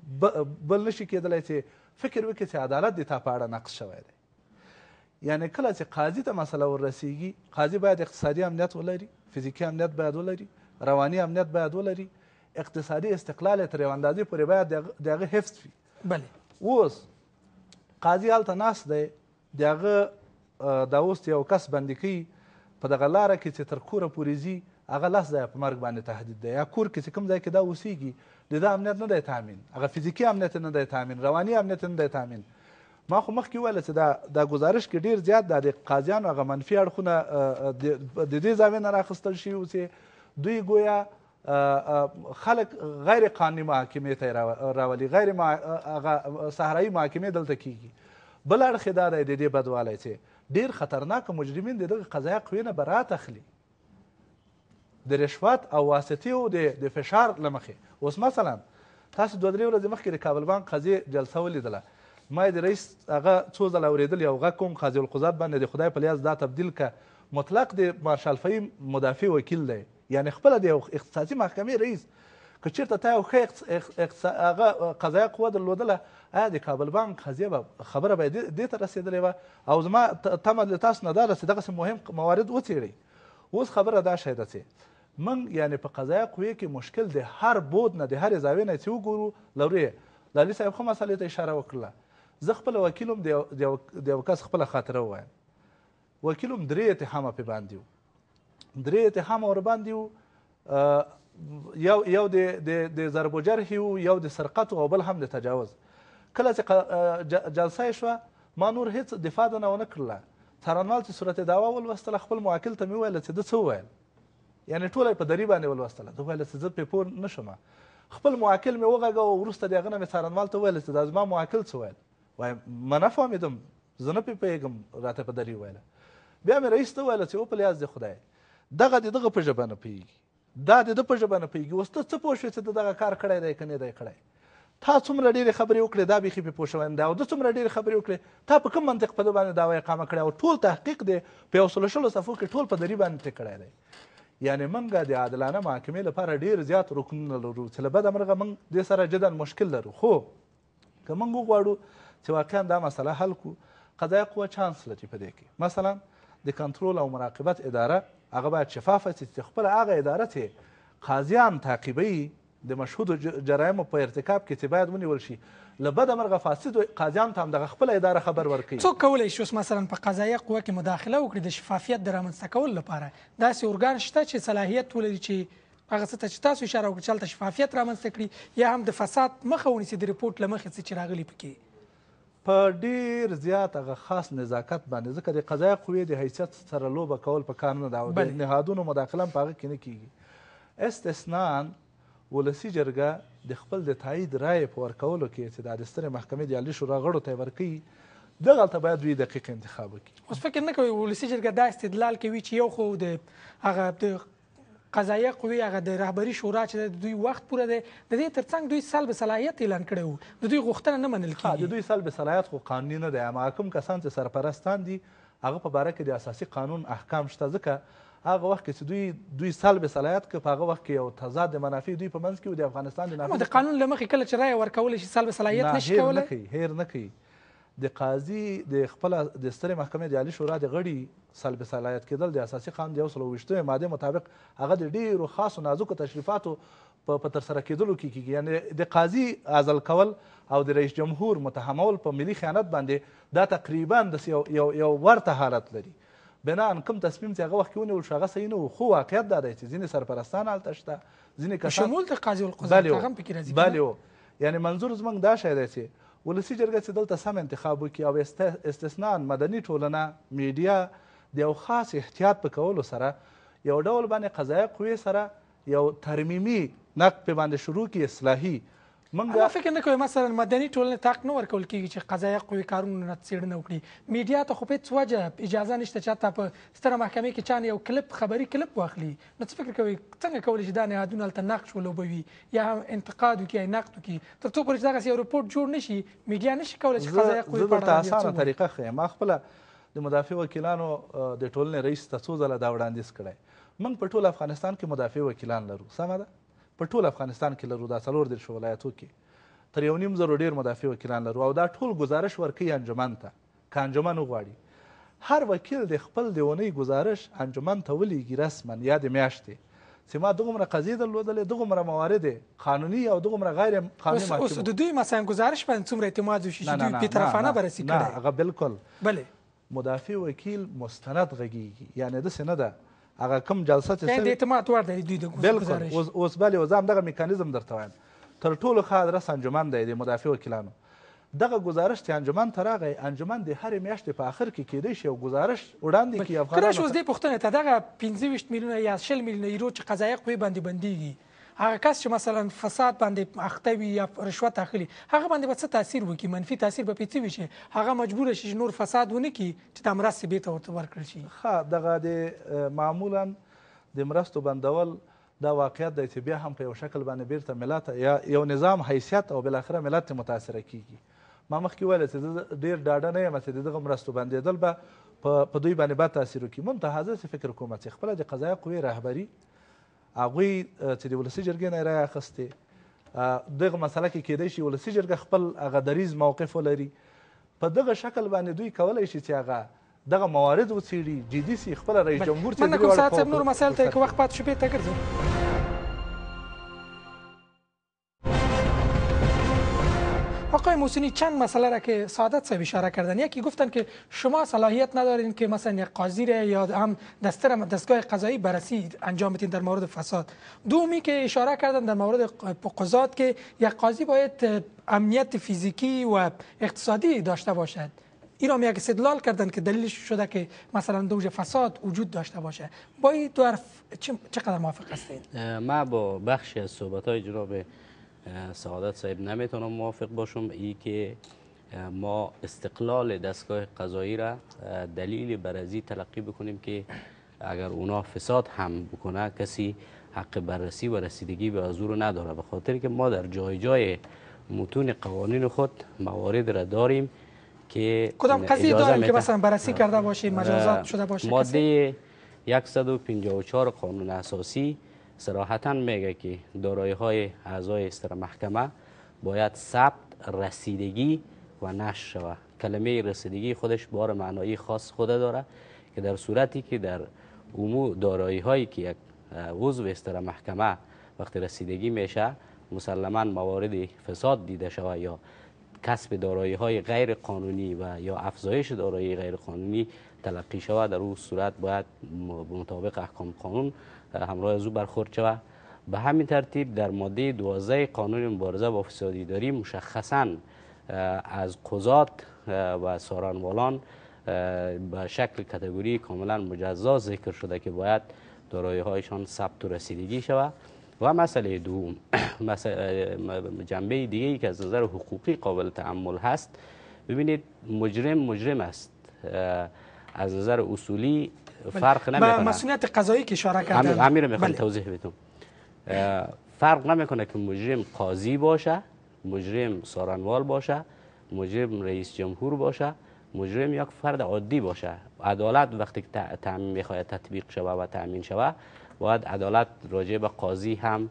بل نشي کېدلی چې فکر وکړي چې عدالت د تا په اړه نقص شوی دی. یعنې کله چې قاضي ته مسله وررسېږي، قاضي باید اقتصادي امنیت ولري، فزیکي امنیت باید ولري، رواني امنیت باید ولري، اقتصادي استقلال یې تر یو اندازې پورې باید د هغه حفظ وي. بلې اوس قاضي هلته ناست دی، د هغه دا اوس یو کس بندي کوي په دغه لاره کې چې تر کوره پورې ځي، هغه 10 ځایه په مرګ باندې تهدید دی، یا کور کې چې کوم ځای کې دا اوسېږي د ده امنیت نه دی تامین، هغه فزیکي امنیت نه دی تامین، رواني امنیت نه دی تامین. ما خو مخکې وویله چې دا گزارش کې ډېر زیات د قاضیانو هغه منفي اړخونه د دې زاویې نه راخیستل شوي چې دوی گویا خلک غیر قانوني محاکمې ته راولي، غیر هغه صحرایي محاکمې دلته کېږي. بل اړخ یې دا دی د دې بدوالی چې ډېر خطرناکه مجرمین د دغه قضایه قوې نه برات اخلي د رشوت او واسطې د فشار له مخې. اوس مثلا تاسو 2-3 ورځې مخکې د کابل بانک قضیې جلسه ولیدله، ما د رئیس هغه څو ځله اورېدل، یو غږ کوم قاضي القضات باندې د خدای په لیاز دا تبدیل که مطلق د مارشال فهیم مدافع وکیل دی، یعنې خپله د یو اختصاصي محکمې رئیس، که چېرته تا یو ښه هغه قضایه قوه درلودله، آیا د کابل بانک قضیه به خبره به دې ته رسېدلې وه؟ او زما تمه له تاسو نه دا ده چې دغسې مهم موارد وڅېړئ. اوس خبره دا شی ده چې موږ یعنې په قضایه قوې کې مشکل د هر بود نه د هرې زاویې نه چې وګورو لورې. لالي صاحب ښه مسئلې ته اشاره وکړله. زه خپله وکیل هم د یو کس خپله خاطره ووایم. وکیل هم 3 اتهامه پې باندې وو، 3 اتهامه ورباندې وو، یو د ضرب و جرح وو، یو د سرقت او بل هم د تجاوز. کله چې جلسه یې شوه ما نور هېڅ دفاع دنه ونه کړله، څارنوال چې صورت دعوا ولوستله خپل موکل ته مې وویل چې ده څه وویل یعنې ټوله یې په دري باندې ولوستله ده وویل چې زه پرې پوه نه شم خپل موکل مې وغږاوه وروسته د هغه نه مې څارنوال ته وویل چې دا زما موکل څه ویل وایم ما نه فهمېدم زه نه پرې پوهېږم راته په دري وویله بیا مې رئیس ته وویل چې په لیاز د خدای دغه د دغه په ژبه نه پوهېږي دا د ده په ژبه نه پوهېږي اوس ته څه پوه شوې چې د دغه کار کړی دی که نه دی کړی تا څومره ډېرې خبرې وکړې دا بیخي پرې پوه شوی نه دی او ده څومره ډېرې خبرې وکړې تا په کوم منطق په ده باندې دعوا اقامه کړې او ټول تحقیق دی په 120 صفحو کې ټول په دري باندې کړی دی یعنې موږ د عادلانه محاکمې لپاره ډېر زیات رکنونه لرو چې له بده مرغه موږ دې سره جدا مشکل لرو خو که موږ وغواړو چې واقعا دا مسله حل کړو قضایه قوه چانس لري په دې کې مثلا د کنټرول او مراقبت اداره هغه باید شفافه شي چې خپله هغه اداره چې قاضیان تعقیبوي د مشهودو جرایمو په ارتکاب کې چې باید ونیول شي له بده مرغه فاسدو قاضیانو ته هم دغه خپله اداره خبر ورکوي څوک کولی شي اوس مثلا په قضایه قوه کې مداخله وکړي د شفافیت د رامنځته کولو لپاره داسې ارګان شته چې صلاحیت ولري چې هغه څه ته چې تاسو اشاره وکړئ چې هلته شفافیت رامنځته کړي یا هم د فساد مخه ونیسي د ریپورټ له مخې څه چې راغلي پکې په ډېر زیات هغه خاص نزاکت باندې ځکه د قضایه قوې د حیثیت سره لوبه کول په کار نه ده او د نهادونو مداخله هم په هغه کې نه کېږي استثناً ولسي جرګه د خپل د تایید رایې په ورکولو کې چې د سترې محکمې د عالي شورا غړو ته یې ورکوي دغلته باید دوی دقیق انتخاب وکړي اوس فکر نه کوئ ولسي جرګه دا استدلال کوي چې یو خو د هغه د قضایه قوې هغه د رهبري شورا چې د دوی وخت پوره دی د دې ترڅنګ دوی سلب صلاحیت اعلان کړی و د دوی غوښتنه نه منل کېږي د دوی سلب صلاحیت خو قانوني نه دی اما کوم کسان چې سرپرستان دي هغه په باره کې د اساسي قانون احکام شته ځکه هغه وخت کې چې دوی سلب صلاحیت که په هغه وخت کې یو تضاد منافع دوی په منځ کې و د افغانستان د د قانون له مخې کله چې رایه ورکولی شي سلب صلاحیت نشي کولی هیر نه کوي د قاضي د خپله د سترې محکمې د عالي شورا د غړي سلب صلاحیت کېدل د اساسي قانون د 120 مادې مطابق هغه د ډېرو خاصو نازکو تشریفاتو په ترسره کېدلو کې کېږي یعنې د قاضي عزل کول او د رئیس جمهور متهمول په ملي خیانت باندې دا تقریبا یو ورته حالت لري بناً کوم تصمیم چې هغه وخت کې ونیول شو هغه صحیح نه و خو واقعیت دا دی چې ځینې سرپرستان هلته شته ځینې کسان شمول د قاضي القضات هغه هم پکې راځي بلې یعنې منظور زموږ دا شی دی چې ولسي جرګه چې دلته سم انتخاب وکړي او استثناً مدني ټولنه میډیا د یو خاص احتیاط په کولو سره یو ډول باندې قضایه قوې سره یو ترمیمي نقد پې باندې شروع کړي اصلاحي ما فکر نه کوم مثلا مدني ټولنې ته حق نه ورکول کېږي چې قضایه قوې کارونه څېړنه وکړي میډیا ته خو په هېڅ وجه اجازه نشته چې حتی په ستره محکمې کې چا یو کلپ خبري کلپ واخلي نو څه فکر کوئ څنګه کولی شي دا نهادونه هلته نقش ولوبوي یا هم انتقاد وکړي یا نقد وکړي تر څو پورې چې دغسې یو رپورټ جوړ نه شي میډیا نشي کولی چې قضایه قوې زه درته اسانه طریقه ښیم ما خپله د مدافع وکیلانو د ټولنې رئیس ته څو ځله دا وړاندیز کړی موږ په ټول افغانستان کې مدافع وکیلان لرو سمه ده په ټول افغانستان کې لرو دا 34 ولایتو کې تر 1.5 زره ډېر مدافع وکیلان لرو او دا ټول ګزارش ورکوي انجمن ته که انجمن وغواړي هر وکیل د خپل د اونۍ ګزارش انجمن ته ولیږي رسما یا د میاشتې چې ما دغومره قضیې درلودلې دغومره موارد قانوني او دغومره غیر قانوني اوس د دوی مثلا ګزارش باندې څومره اعتماد وشي چې دوی بېطرفانه بررسي کړی نه هغه بالکل بلې مدافع وکیل مستند غږیږي یعنې داسې نه ده هغه کوم جلسه چې د اعتماد وړ دی دوی د ګزارش اوس بلې اوس هم دغه میکانیزم درته وایم تر ټولو ښه ادرس انجمن دی د مدافع وکیلانو دغه ګزارش چې انجمن ته راغی انجمن د هرې میاشتې په آخر کې کېدی شي یو ګزارش وړاندې کړي افغانانو اوس دې پوښتنې ته دغه 25 میلیونه یا 20 میلیونه یورو چې قضایه قوې باندې بندیږي هغه کس چې مثلا فساد باندې اخته وي یا رشوت اخلي هغه باندې به څه تاثیر وکړي منفي تاثیر به پرې څه وي چې هغه مجبوره شي چې نور فساد ونه کړي چې دا مرستې بېرته ورته ورکړل شي ښه دغه د معمولا د مرستو بندول دا واقعیت دی چې بیا هم په یو شکل باندې بیرته ملت یا یو نظام حیثیت او بالاخره ملت ته متاثره کیږي ما مخکې ویل چې زه ډېر ډاډه نه یم چې د دغه مرستو بندېدل به په دوی باندې بد تاثیر وکړي منتها زه فکر کوم چې خپله د قضایه قوې رهبري هغوی چې د ولسي جرګې نه یې رایه اخیستې دغه مسله کې کېدی شي ولسي جرګه خپل هغه دریځ موقف ولري په دغه شکل باندې دوی کولی شي چې هغه دغه موارد وڅېړي جدي سي خپله رئیس جمهور چې مننه کوم ساعت صاحب نور مسایل ته که وخت پاتې شو بېرته ګرځو آقای موسونی چند مسئله را که سعادت صاحب اشاره کردن یکی گفتن که شما صلاحیت ندارین که مثلا یک قاضی را یا هم دستگاه قضایی بررسی انجام بدین در مورد فساد دومی که اشاره کردن در مورد قضات که یک قاضی باید امنیت فیزیکی و اقتصادی داشته باشد این را یک استدلال کردن که دلیلش شده که مثلا دوج فساد وجود داشته باشه. با این دو حرف چقدر موافق هستید؟ من با بخشی از صحبت‌های جناب سعادت صاحب نمیتونم موافق باشم. ای که ما استقلال دستگاه قضایی را دلیل برازی تلقی بکنیم که اگر اونا فساد هم بکنه کسی حق بررسی و رسیدگی به از رو نداره، به خاطر که ما در جای جای متون قوانین خود موارد را داریم که کدام قضیه داریم که مثلا بررسی کرده باشه، مجازات شده باشه؟ ماده 154 قانون اساسی صراحتاً میگه که دارایی‌های اعضای استر محکمه باید ثبت، رسیدگی و نشر شود. کلمه رسیدگی خودش بار معنایی خاص خود داره که در صورتی که در دارایی‌هایی که یک عضو استر محکمه وقتی رسیدگی میشه مسلماً موارد فساد دیده شود یا کسب دارایی‌های غیر قانونی و یا افزایش دارایی غیر قانونی تلقی شود، در اون صورت باید مطابق احکام قانون همراه از او برخورد شود. به همین ترتیب در ماده 12 قانون مبارزه با فساد اداری مشخصاً از قضات و سارنوالان به شکل کاتگوری کاملا مجزا ذکر شده که باید دارایی‌هایشان ثبت و رسیدگی شود. و مسئله دوم، جنبه دیگه ای که از نظر حقوقی قابل تأمل هست، ببینید مجرم است، از نظر اصولی فرق نمیکنه. مسئولیت قضایی که اشاره کردن امیر میخوام توضیح بدم. فرق نمیکنه که مجرم قاضی باشه، مجرم سارنوال باشه، مجرم رئیس جمهور باشه، مجرم یک فرد عادی باشه. عدالت وقتی که میخواد تطبیق شوه و تأمین شوه باید عدالت راجع به قاضی هم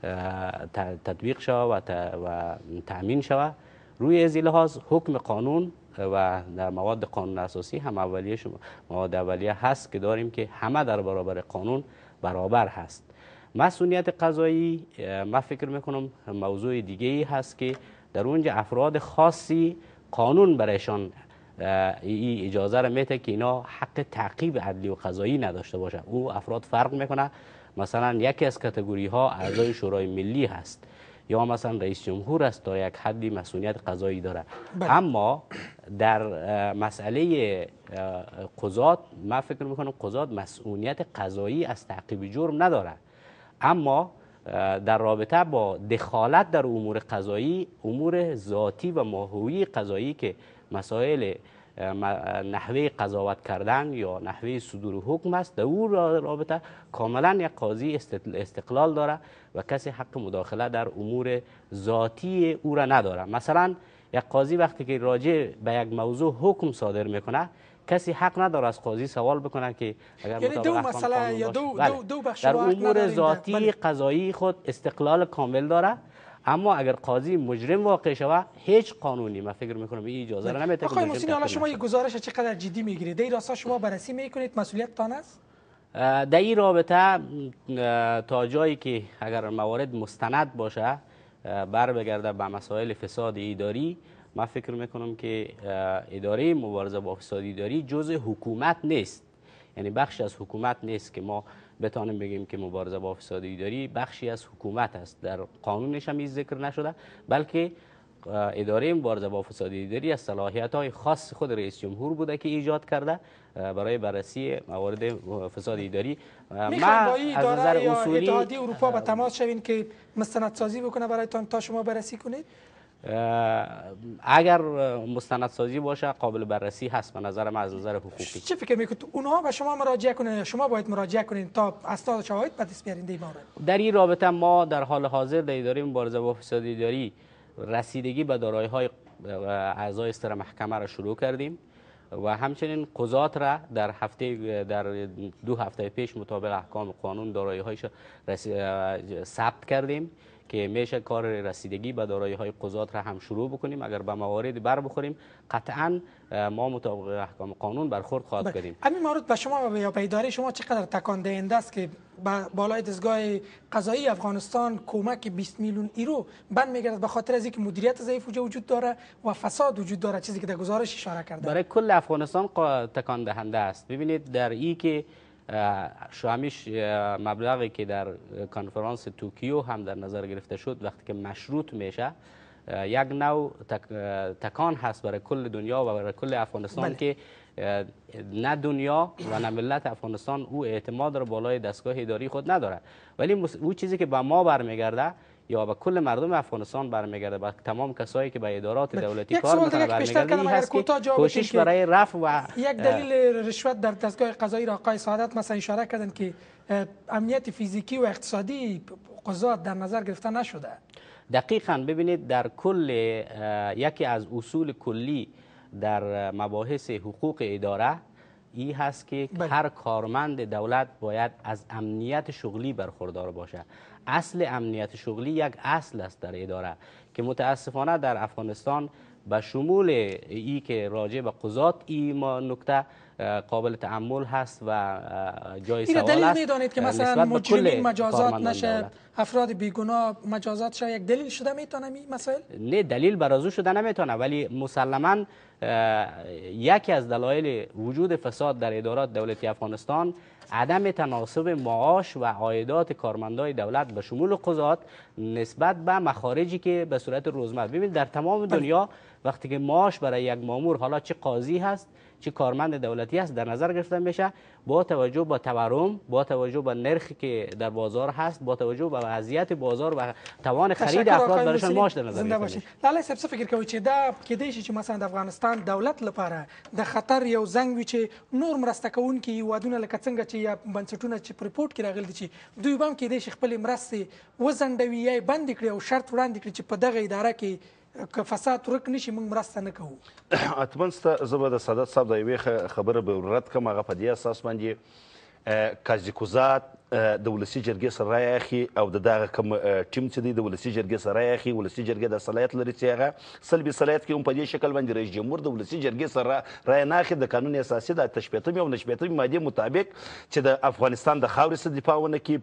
تطبیق شوه و تأمین شوه. روی از لحاظ حکم قانون و در مواد قانون اساسی هم مواد اولیه هست که داریم که همه در برابر قانون برابر هست. مسئولیت قضایی من فکر میکنم موضوع دیگه ای هست که در اونجا افراد خاصی قانون برایشان ای اجازه را میده که اینا حق تعقیب عدلی و قضایی نداشته باشه. او افراد فرق میکنه. مثلا یکی از کاتگوری ها اعضای شورای ملی هست یا مثلا رئیس جمهور است، تا یک حدی مسئولیت قضایی داره. اما در مسئله قضات من فکر میکنم قضات مسئولیت قضایی از تعقیب جرم نداره، اما در رابطه با دخالت در امور قضایی، امور ذاتی و ماهوی قضایی که مسائل نحوه قضاوت کردن یا نحوه صدور حکم است، در او رابطه کاملا یک قاضی استقلال داره و کسی حق مداخله در امور ذاتی او را نداره. مثلا یک قاضی وقتی که راجع به یک موضوع حکم صادر میکنه کسی حق نداره از قاضی سوال بکنه که اگر یعنی دو مسئله یا دو بخش در امور ذاتی قضایی خود استقلال کامل داره. اما اگر قاضی مجرم واقع شود هیچ قانونی من فکر میکنم این اجازه را نمیده. آقای محسنی، حالا شما این گزارش چقدر جدی میگیرید؟ این راستا شما بررسی میکنید؟ مسئولیت تان است؟ در این رابطه تا جایی که اگر موارد مستند باشه بر بگرده به مسائل فساد اداری، من فکر میکنم که اداره مبارزه با فساد اداری جزء حکومت نیست، یعنی بخشی از حکومت نیست که ما بتانیم بگیم که مبارزه با فساد اداری بخشی از حکومت است. در قانونش هم ذکر نشده، بلکه اداره مبارزه با فساد اداری از صلاحیت‌های خاص خود رئیس جمهور بوده که ایجاد کرده برای بررسی موارد فساد اداری. میخواین با این اداره یا اتحادیه اروپا به تماس شوین که مستندسازی بکنه برایتان تا شما بررسی کنید؟ اگر مستندسازی باشه قابل بررسی هست به نظر من از نظر حقوقی. چه فکر میکنید؟ اونها به شما مراجعه کنن یا شما باید مراجعه کنین تا اسناد و شواهد به دست بیارین؟ در این رابطه ما در حال حاضر در اداره مبارزه با فساد اداری رسیدگی به دارایی‌های اعضای استر محکمه را شروع کردیم و همچنین قضات را در 2 هفته پیش مطابق احکام قانون دارایی‌هایش ثبت کردیم که میشه کار رسیدگی به دارایی‌های قضات را هم شروع بکنیم. اگر به موارد بر بخوریم قطعاً ما مطابق احکام قانون برخورد خواهد کردیم. همین مورد به شما یا به اداره شما چقدر تکان دهنده است که بالای دستگاه قضایی افغانستان کمک 20 میلیون یورو بند میگردد به خاطر از اینکه مدیریت ضعیف وجود داره و فساد وجود داره، چیزی که در گزارش اشاره کرده؟ برای کل افغانستان تکان دهنده است. ببینید در این که همیش مبلغی که در کنفرانس توکیو هم در نظر گرفته شد وقتی که مشروط میشه یک نوع تکان هست برای کل دنیا و برای کل افغانستان که نه دنیا و نه ملت افغانستان او اعتماد را بالای دستگاه اداری خود نداره، ولی او چیزی که به ما برمیگرده یا به کل مردم افغانستان برمیگرده، به تمام کسایی که به ادارات دولتی کار میکنه برمیگرده، این هست که کوشش برای رفع و یک دلیل رشوت در دستگاه قضایی را آقای سعادت مثلا اشاره کردن که امنیت فیزیکی و اقتصادی قضات در نظر گرفته نشده. دقیقاً ببینید در کل یکی از اصول کلی در مباحث حقوق اداره این هست که هر کارمند دولت باید از امنیت شغلی برخوردار باشه. اصل امنیت شغلی یک اصل است در اداره که متاسفانه در افغانستان به شمول ای که راجع به قضات این نکته قابل تأمل هست و جای سوال است. دلیل میدانید که مثلا مجرمین مجازات نشه، افراد بیگناه مجازات شه، یک دلیل شده میتونه این مسائل؟ نه، دلیل برازو شده نمیتونه، ولی مسلما یکی از دلایل وجود فساد در ادارات دولتی افغانستان عدم تناسب معاش و عایدات کارمندای دولت به شمول قضات نسبت به مخارجی که به صورت روزمره. ببینید در تمام دنیا وقتی که معاش برای یک مامور، حالا چه قاضی هست چه کارمند دولتی هست، در نظر گرفته میشه با توجه به تورم، با توجه به نرخی که در بازار هست، با توجه به وضعیت بازار و توان خرید افراد برایشان معاش در نظر گرفته میشه. لاله صاحب څه فکر کوي چې دا کېدای شي چې مثلا د افغانستان دولت لپاره د خطر یو زنګ وي چې نور مرسته کوونکي هیوادونه لکه څنګه چې یا بنسټونه چې په ریپورټ کې راغلي دي چې دوی به هم کېدای شي خپلې مرستې وځنډوي یا یې بندې کړي او شرط وړاندې کړي چې په دغه اداره کې که فساد ورک نشي موږ مرسته نه کوو. حتما زه به د سعادت صاحب د یوې خبره به رد کړم، هغه په دې اساس باندې کاځیکوزات د ولسي جرګې سره رایه اخلي او د دغه کوم ټیم چې دی د ولسي جرګې سره رایه اخلي. ولسي جرګې د صلاحیت لري چې هغه سلبي صلاحیت کې هم په دې شکل باندې رئیس جمهور د ولسي جرګې سره رایه نه اخلي. د قانون اساسي د 88 او 89 مادې مطابق چې د افغانستان د خاورې څخه دفاع ونه کړي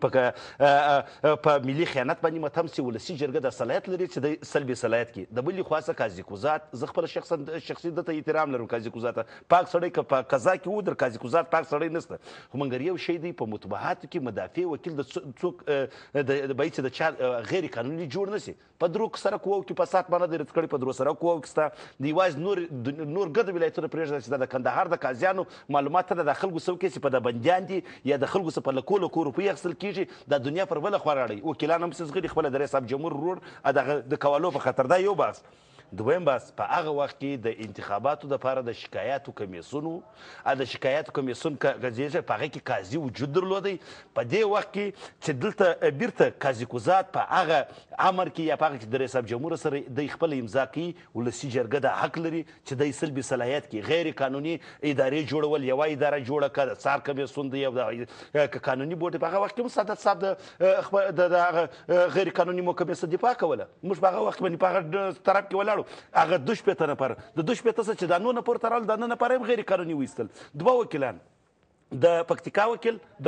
په ملي خیانت باندې متهم سي، ولسي جرګه د صلاحیت لري چې د سلبي صلاحیت کې د بلې خوا څخه کاځیکوزات. زه خپل شخصي دته احترام لرم، کاځیکوزات پاک سړی که په قضا کې و در کاځیکوزات پاک سړی نشته، خو مګر یو شی دی په مطبوعاتو کې مدافع وکیل د څوک باید چې د چا غیر قانوني جوړ نشي. په درو سره قواو کې فساد باندې د رد کړي، په درو سره قواو کې ستا د یوازې نور ګرد ولایتونه پرېږده چې د کندهار د قاضیانو معلومات ته د خلکو څوک چې په د بندیان دي یا د خلکو څخه په لکو روپۍ اخیستل کېږي د دنیا پر بله خوا راړئ. وکیلان هم سزغري خپله د رئیس جمهور ورور د کوالو په خطر. دا یو بحث. دویم بحث په هغه وخت کې د انتخاباتو دپاره د شکایاتو کمیسیون و، د شکایاتو کمیسیون غځېږي په هغه کې قاضي وجود درلودی. په دې وخت کې چې دلته بیرته کاځیکوزات په هغه امر کې یا په هغه کې د رئیس جمهور سره د خپل امضا کوي، ولسي جرګه د حق لري چې د سلبي صلاحیت کې غیر قانوني ادارې جوړول، یوه اداره جوړه کړه د څار کمیسیون دی او د قانوني بورډ. په هغه وخت کې هم سعادت صاحب د هغه غیر قانوني محکمې څخه دفاع کوله. موږ په هغه وخت باندې په هغه طرف کې ولاړو. هغه 2 نفر د 2 څخه چې د 9 نفر تر د 9 نفر هم غیر قانوني وایستل. 2 وکیلان، د پکتیکا وکیل، د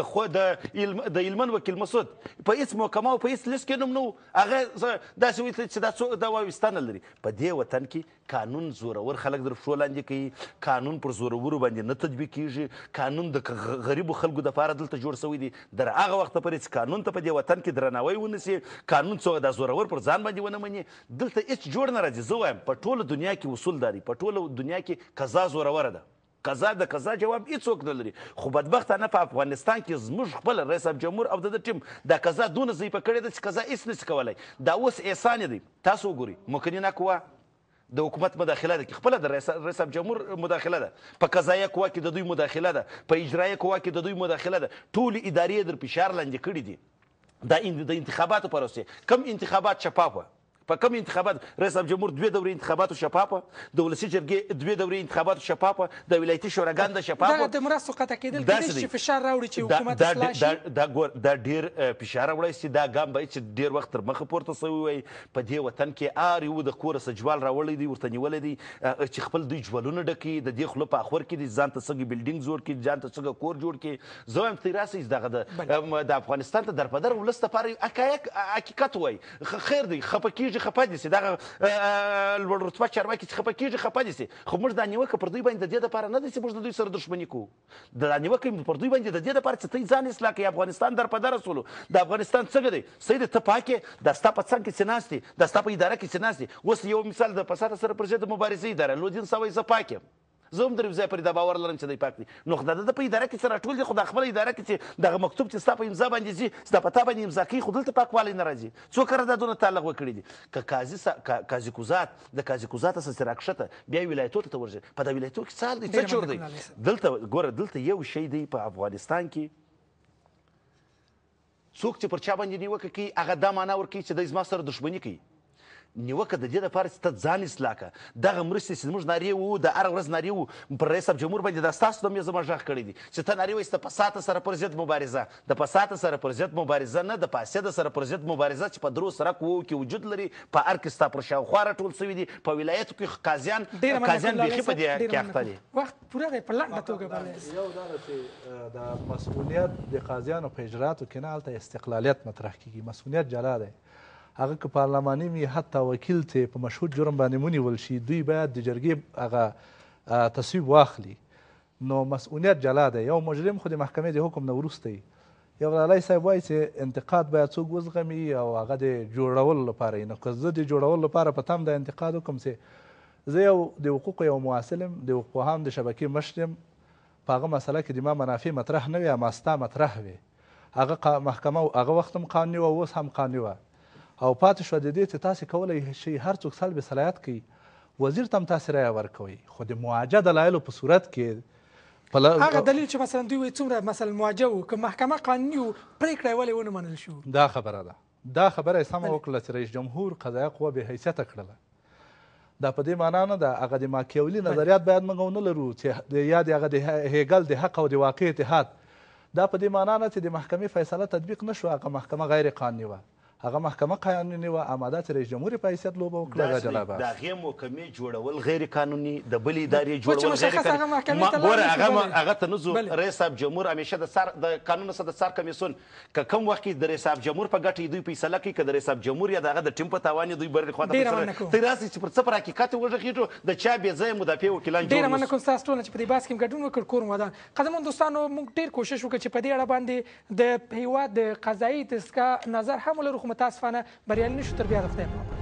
هلمند وکیل مسعود په هیڅ محکمه او په هیڅ لیست کې نوم نه و. هغه داسې ویل چې دا څوک دا واویستنه لري. په دې وطن کې قانون زورور خلک در پښو لاندې کوي، قانون پر زورورو باندې نه تطبیق کیږي، قانون د غریبو خلکو دپاره دلته جوړ شوی دی. در هغه وخته پورې چې قانون ته په دې وطن کې درناوی ونیسي، قانون څوک دا زورور پر ځان باندې ونه مني، دلته هیڅ جوړ نه راځي. زه وایم په ټوله دنیا کې اصول داري، په ټوله دنیا کې قضا زوروره ده. قضا د قضا جواب هیڅوک نه لري. خو بدبختانه په افغانستان کې زموږ خپل رئیس جمهور او د ټیم دا قضا دونه ضعیفه کړې ده چې قضا هیڅ نشي کولی. دا اوس احسان دی. تاسو وګورئ مکنینه قوه د حکومت مداخله ده، خپله د رئیس جمهور مداخله ده، په قضایه قوه کې د دوی مداخله ده، په اجرایه قوه کې د دوی مداخله ده. ټولې ادارې در فشار لاندې کړي دي. د انتخاباتو پروسې کم انتخابات شفافه، په کوم انتخابات رئیس جمهور 2 دورې انتخاباتو شفافه، د ولسي جرګې 2 دورې انتخاباتو شفافه، د ولایتي شوراګانو د شفافه. دا د مرستو قطع کېدل کېدای شي فشار راوړي چې حکومت اصلاح شي. دا ډېر فشار راوړی سي. دا ګام باید چې ډېر وخت تر مخه پورته سوی وای. په دې وطن کې هر یو د کوره څه جوال راوړی دی، ورته نیولی دی چې خپل دوی جوالونه ډکي، د دې خوله په اخور کې دي ځان ته څنګه بلډینګ جوړ کړي، ځان ته څنګه کور جوړ کړي. زه وایم ته راسئ دغه د افغانستان ته درپدر ولس دپاره حقیقت وایي. خیر دی خفه کېږي کېږي خفه دي سي دغه لوړ رتبه چارواکي چې خفه کېږي خفه دي سي خو موږ دا نیوکه پر دوی باندې د دې دپاره نه ده چې موږ د دوی سره دښمني کوو دا نیوکه پر دوی باندې د دې دپاره چې ته ځان اصلاح کړې افغانستان در په در رسولو د افغانستان څنګه دی سید ته پاکې دا ستا په څنګ کې چې ناست دي دا ستا په اداره کې چې ناست دي اوس یو مثال د فساد سره پر ضد مبارزې اداره لودین سوی زه پاک یم زه هم در ځای پرې دا باور لرم چې دی پاک دي نو خو د په اداره کې چې راټول دي خو د خپله اداره کې چې دغه مکتوب چې ستا په امضا باندې ځي ستا په تا باندې امضا کوي خو دلته پاکوالی نه راځي څو قراردادونه تا لغوه کړي دي که قاضي کوزات د قاضي کوزات څخه چې راکښته بیا ولایتو ته ورځي په دا ولایتو کې څه حال دی څه چور دی دلته ګوره دلته یو شی دی په افغانستان کې څوک چې پر چا باندې نیوکه کوي هغه دا معنا ورکوي چې دی زما سره دښمني کوي نیوکه د دې دپاره چې ته ځان اصلاح کړه دغه مرستې چې زموږ نارې وو د هره ورځ نارې وو پر رئیس جمهور باندې دا ستاسو د مې زما غږ کړی دي چې ته نارې وایي د فساد سره پر ضد مبارزه د فساد سره پر ضد مبارزه نه د فاسد سره پر ضد مبارزه چې په درو سره قوو کې وجود لري په هر کې ستا پر شاوخوا راټول سوي دي په ولایتو کې قاضیان بیخي په دې کې اخته دي وخت پوره دی په لنډه توګه یو دا ده چې د مسؤلیت د قاضیانو په اجراتو کې نه هلته استقلالیت مطرح کیږي مسؤلیت جلا دی هغه که پارلماني وي حتی وکیل ته په مشهود جرم باندې ونیول شي دوی باید د جرګې هغه تصویب واخلي نو مسؤلیت جلا دی یو مجرم خو د محکمې د حکم نه وروسته وي یو لالی صاحب وایي چې انتقاد باید څوک وزغمي او هغه د جوړولو لپاره وي نو که زه د جوړولو لپاره په تم د انتقاد وکړم چې زه یو د حقوقو یو محصل یم د حقوقپوهانو د شبکې مشر یم په هغه مسله کې د ما منافع مطرح نه وي اما ستا مطرح وي هغه محکمه هغه وخت هم قانوني وه اوس هم قانوني وه او پاتې شوه د دې چې تاسې کولی شئ هر څوک سلب صلاحیت کوي وزیر ته هم تاسې رایه ورکوئ خو د معاجه دلایلو په صورت کې هغه دلیل چې مثلا دوی وایي څومره مثلا معاجه وو که محکمه قانوني وو پرېکړه یې ولې ونه منل شو دا خبره ده دا خبره یې سمه وکړله چې رئیس جمهور قضایه قوه بې حیثیته کړله دا په دې معنا نه ده هغه د ماکیولي نظریات باید موږ ونه لرو چې یا د هغه د هیګل د حق او د واقع اتحاد دا په دې معنا نه چې د محکمې فیصله تطبیق نه شو هغه محکمه غیر قانوني وه هغه محکمه قانوني وه اما دا چې رئیس جمهور په حیثیت لوبه وکړه دا جلا بحث د هغې محکمې جوړول غیر قانوني د بلې ادارې جوړول غیر قانوني هغه ته نه ځو رئیس صاحب جمهور همیشه د قانون څخه د څار کمیسیون که کوم وخت کې د رئیس صاحب جمهور په ګټه دوی فیصله کوي که د رئیس صاحب جمهور یا د هغه د ټیم په تاوان دوی بلې خوا ته فیصله ته راسئ چې پر څه پر حقیقت وغږېږو د چا بې ځایه مدافع وکیلان جوړ ډېره مننه کوم ستاسو ټولو چې په دې بحث کې ګډون وکړ کور ودان قدرمن دوستانو موږ ډېر کوشش وکړو چې په دې اړه باندې د هېواد د قضایي دستګاه نظر هم ولرو خو متاسفانه بریالي نه شو تر بیا د خدای په امان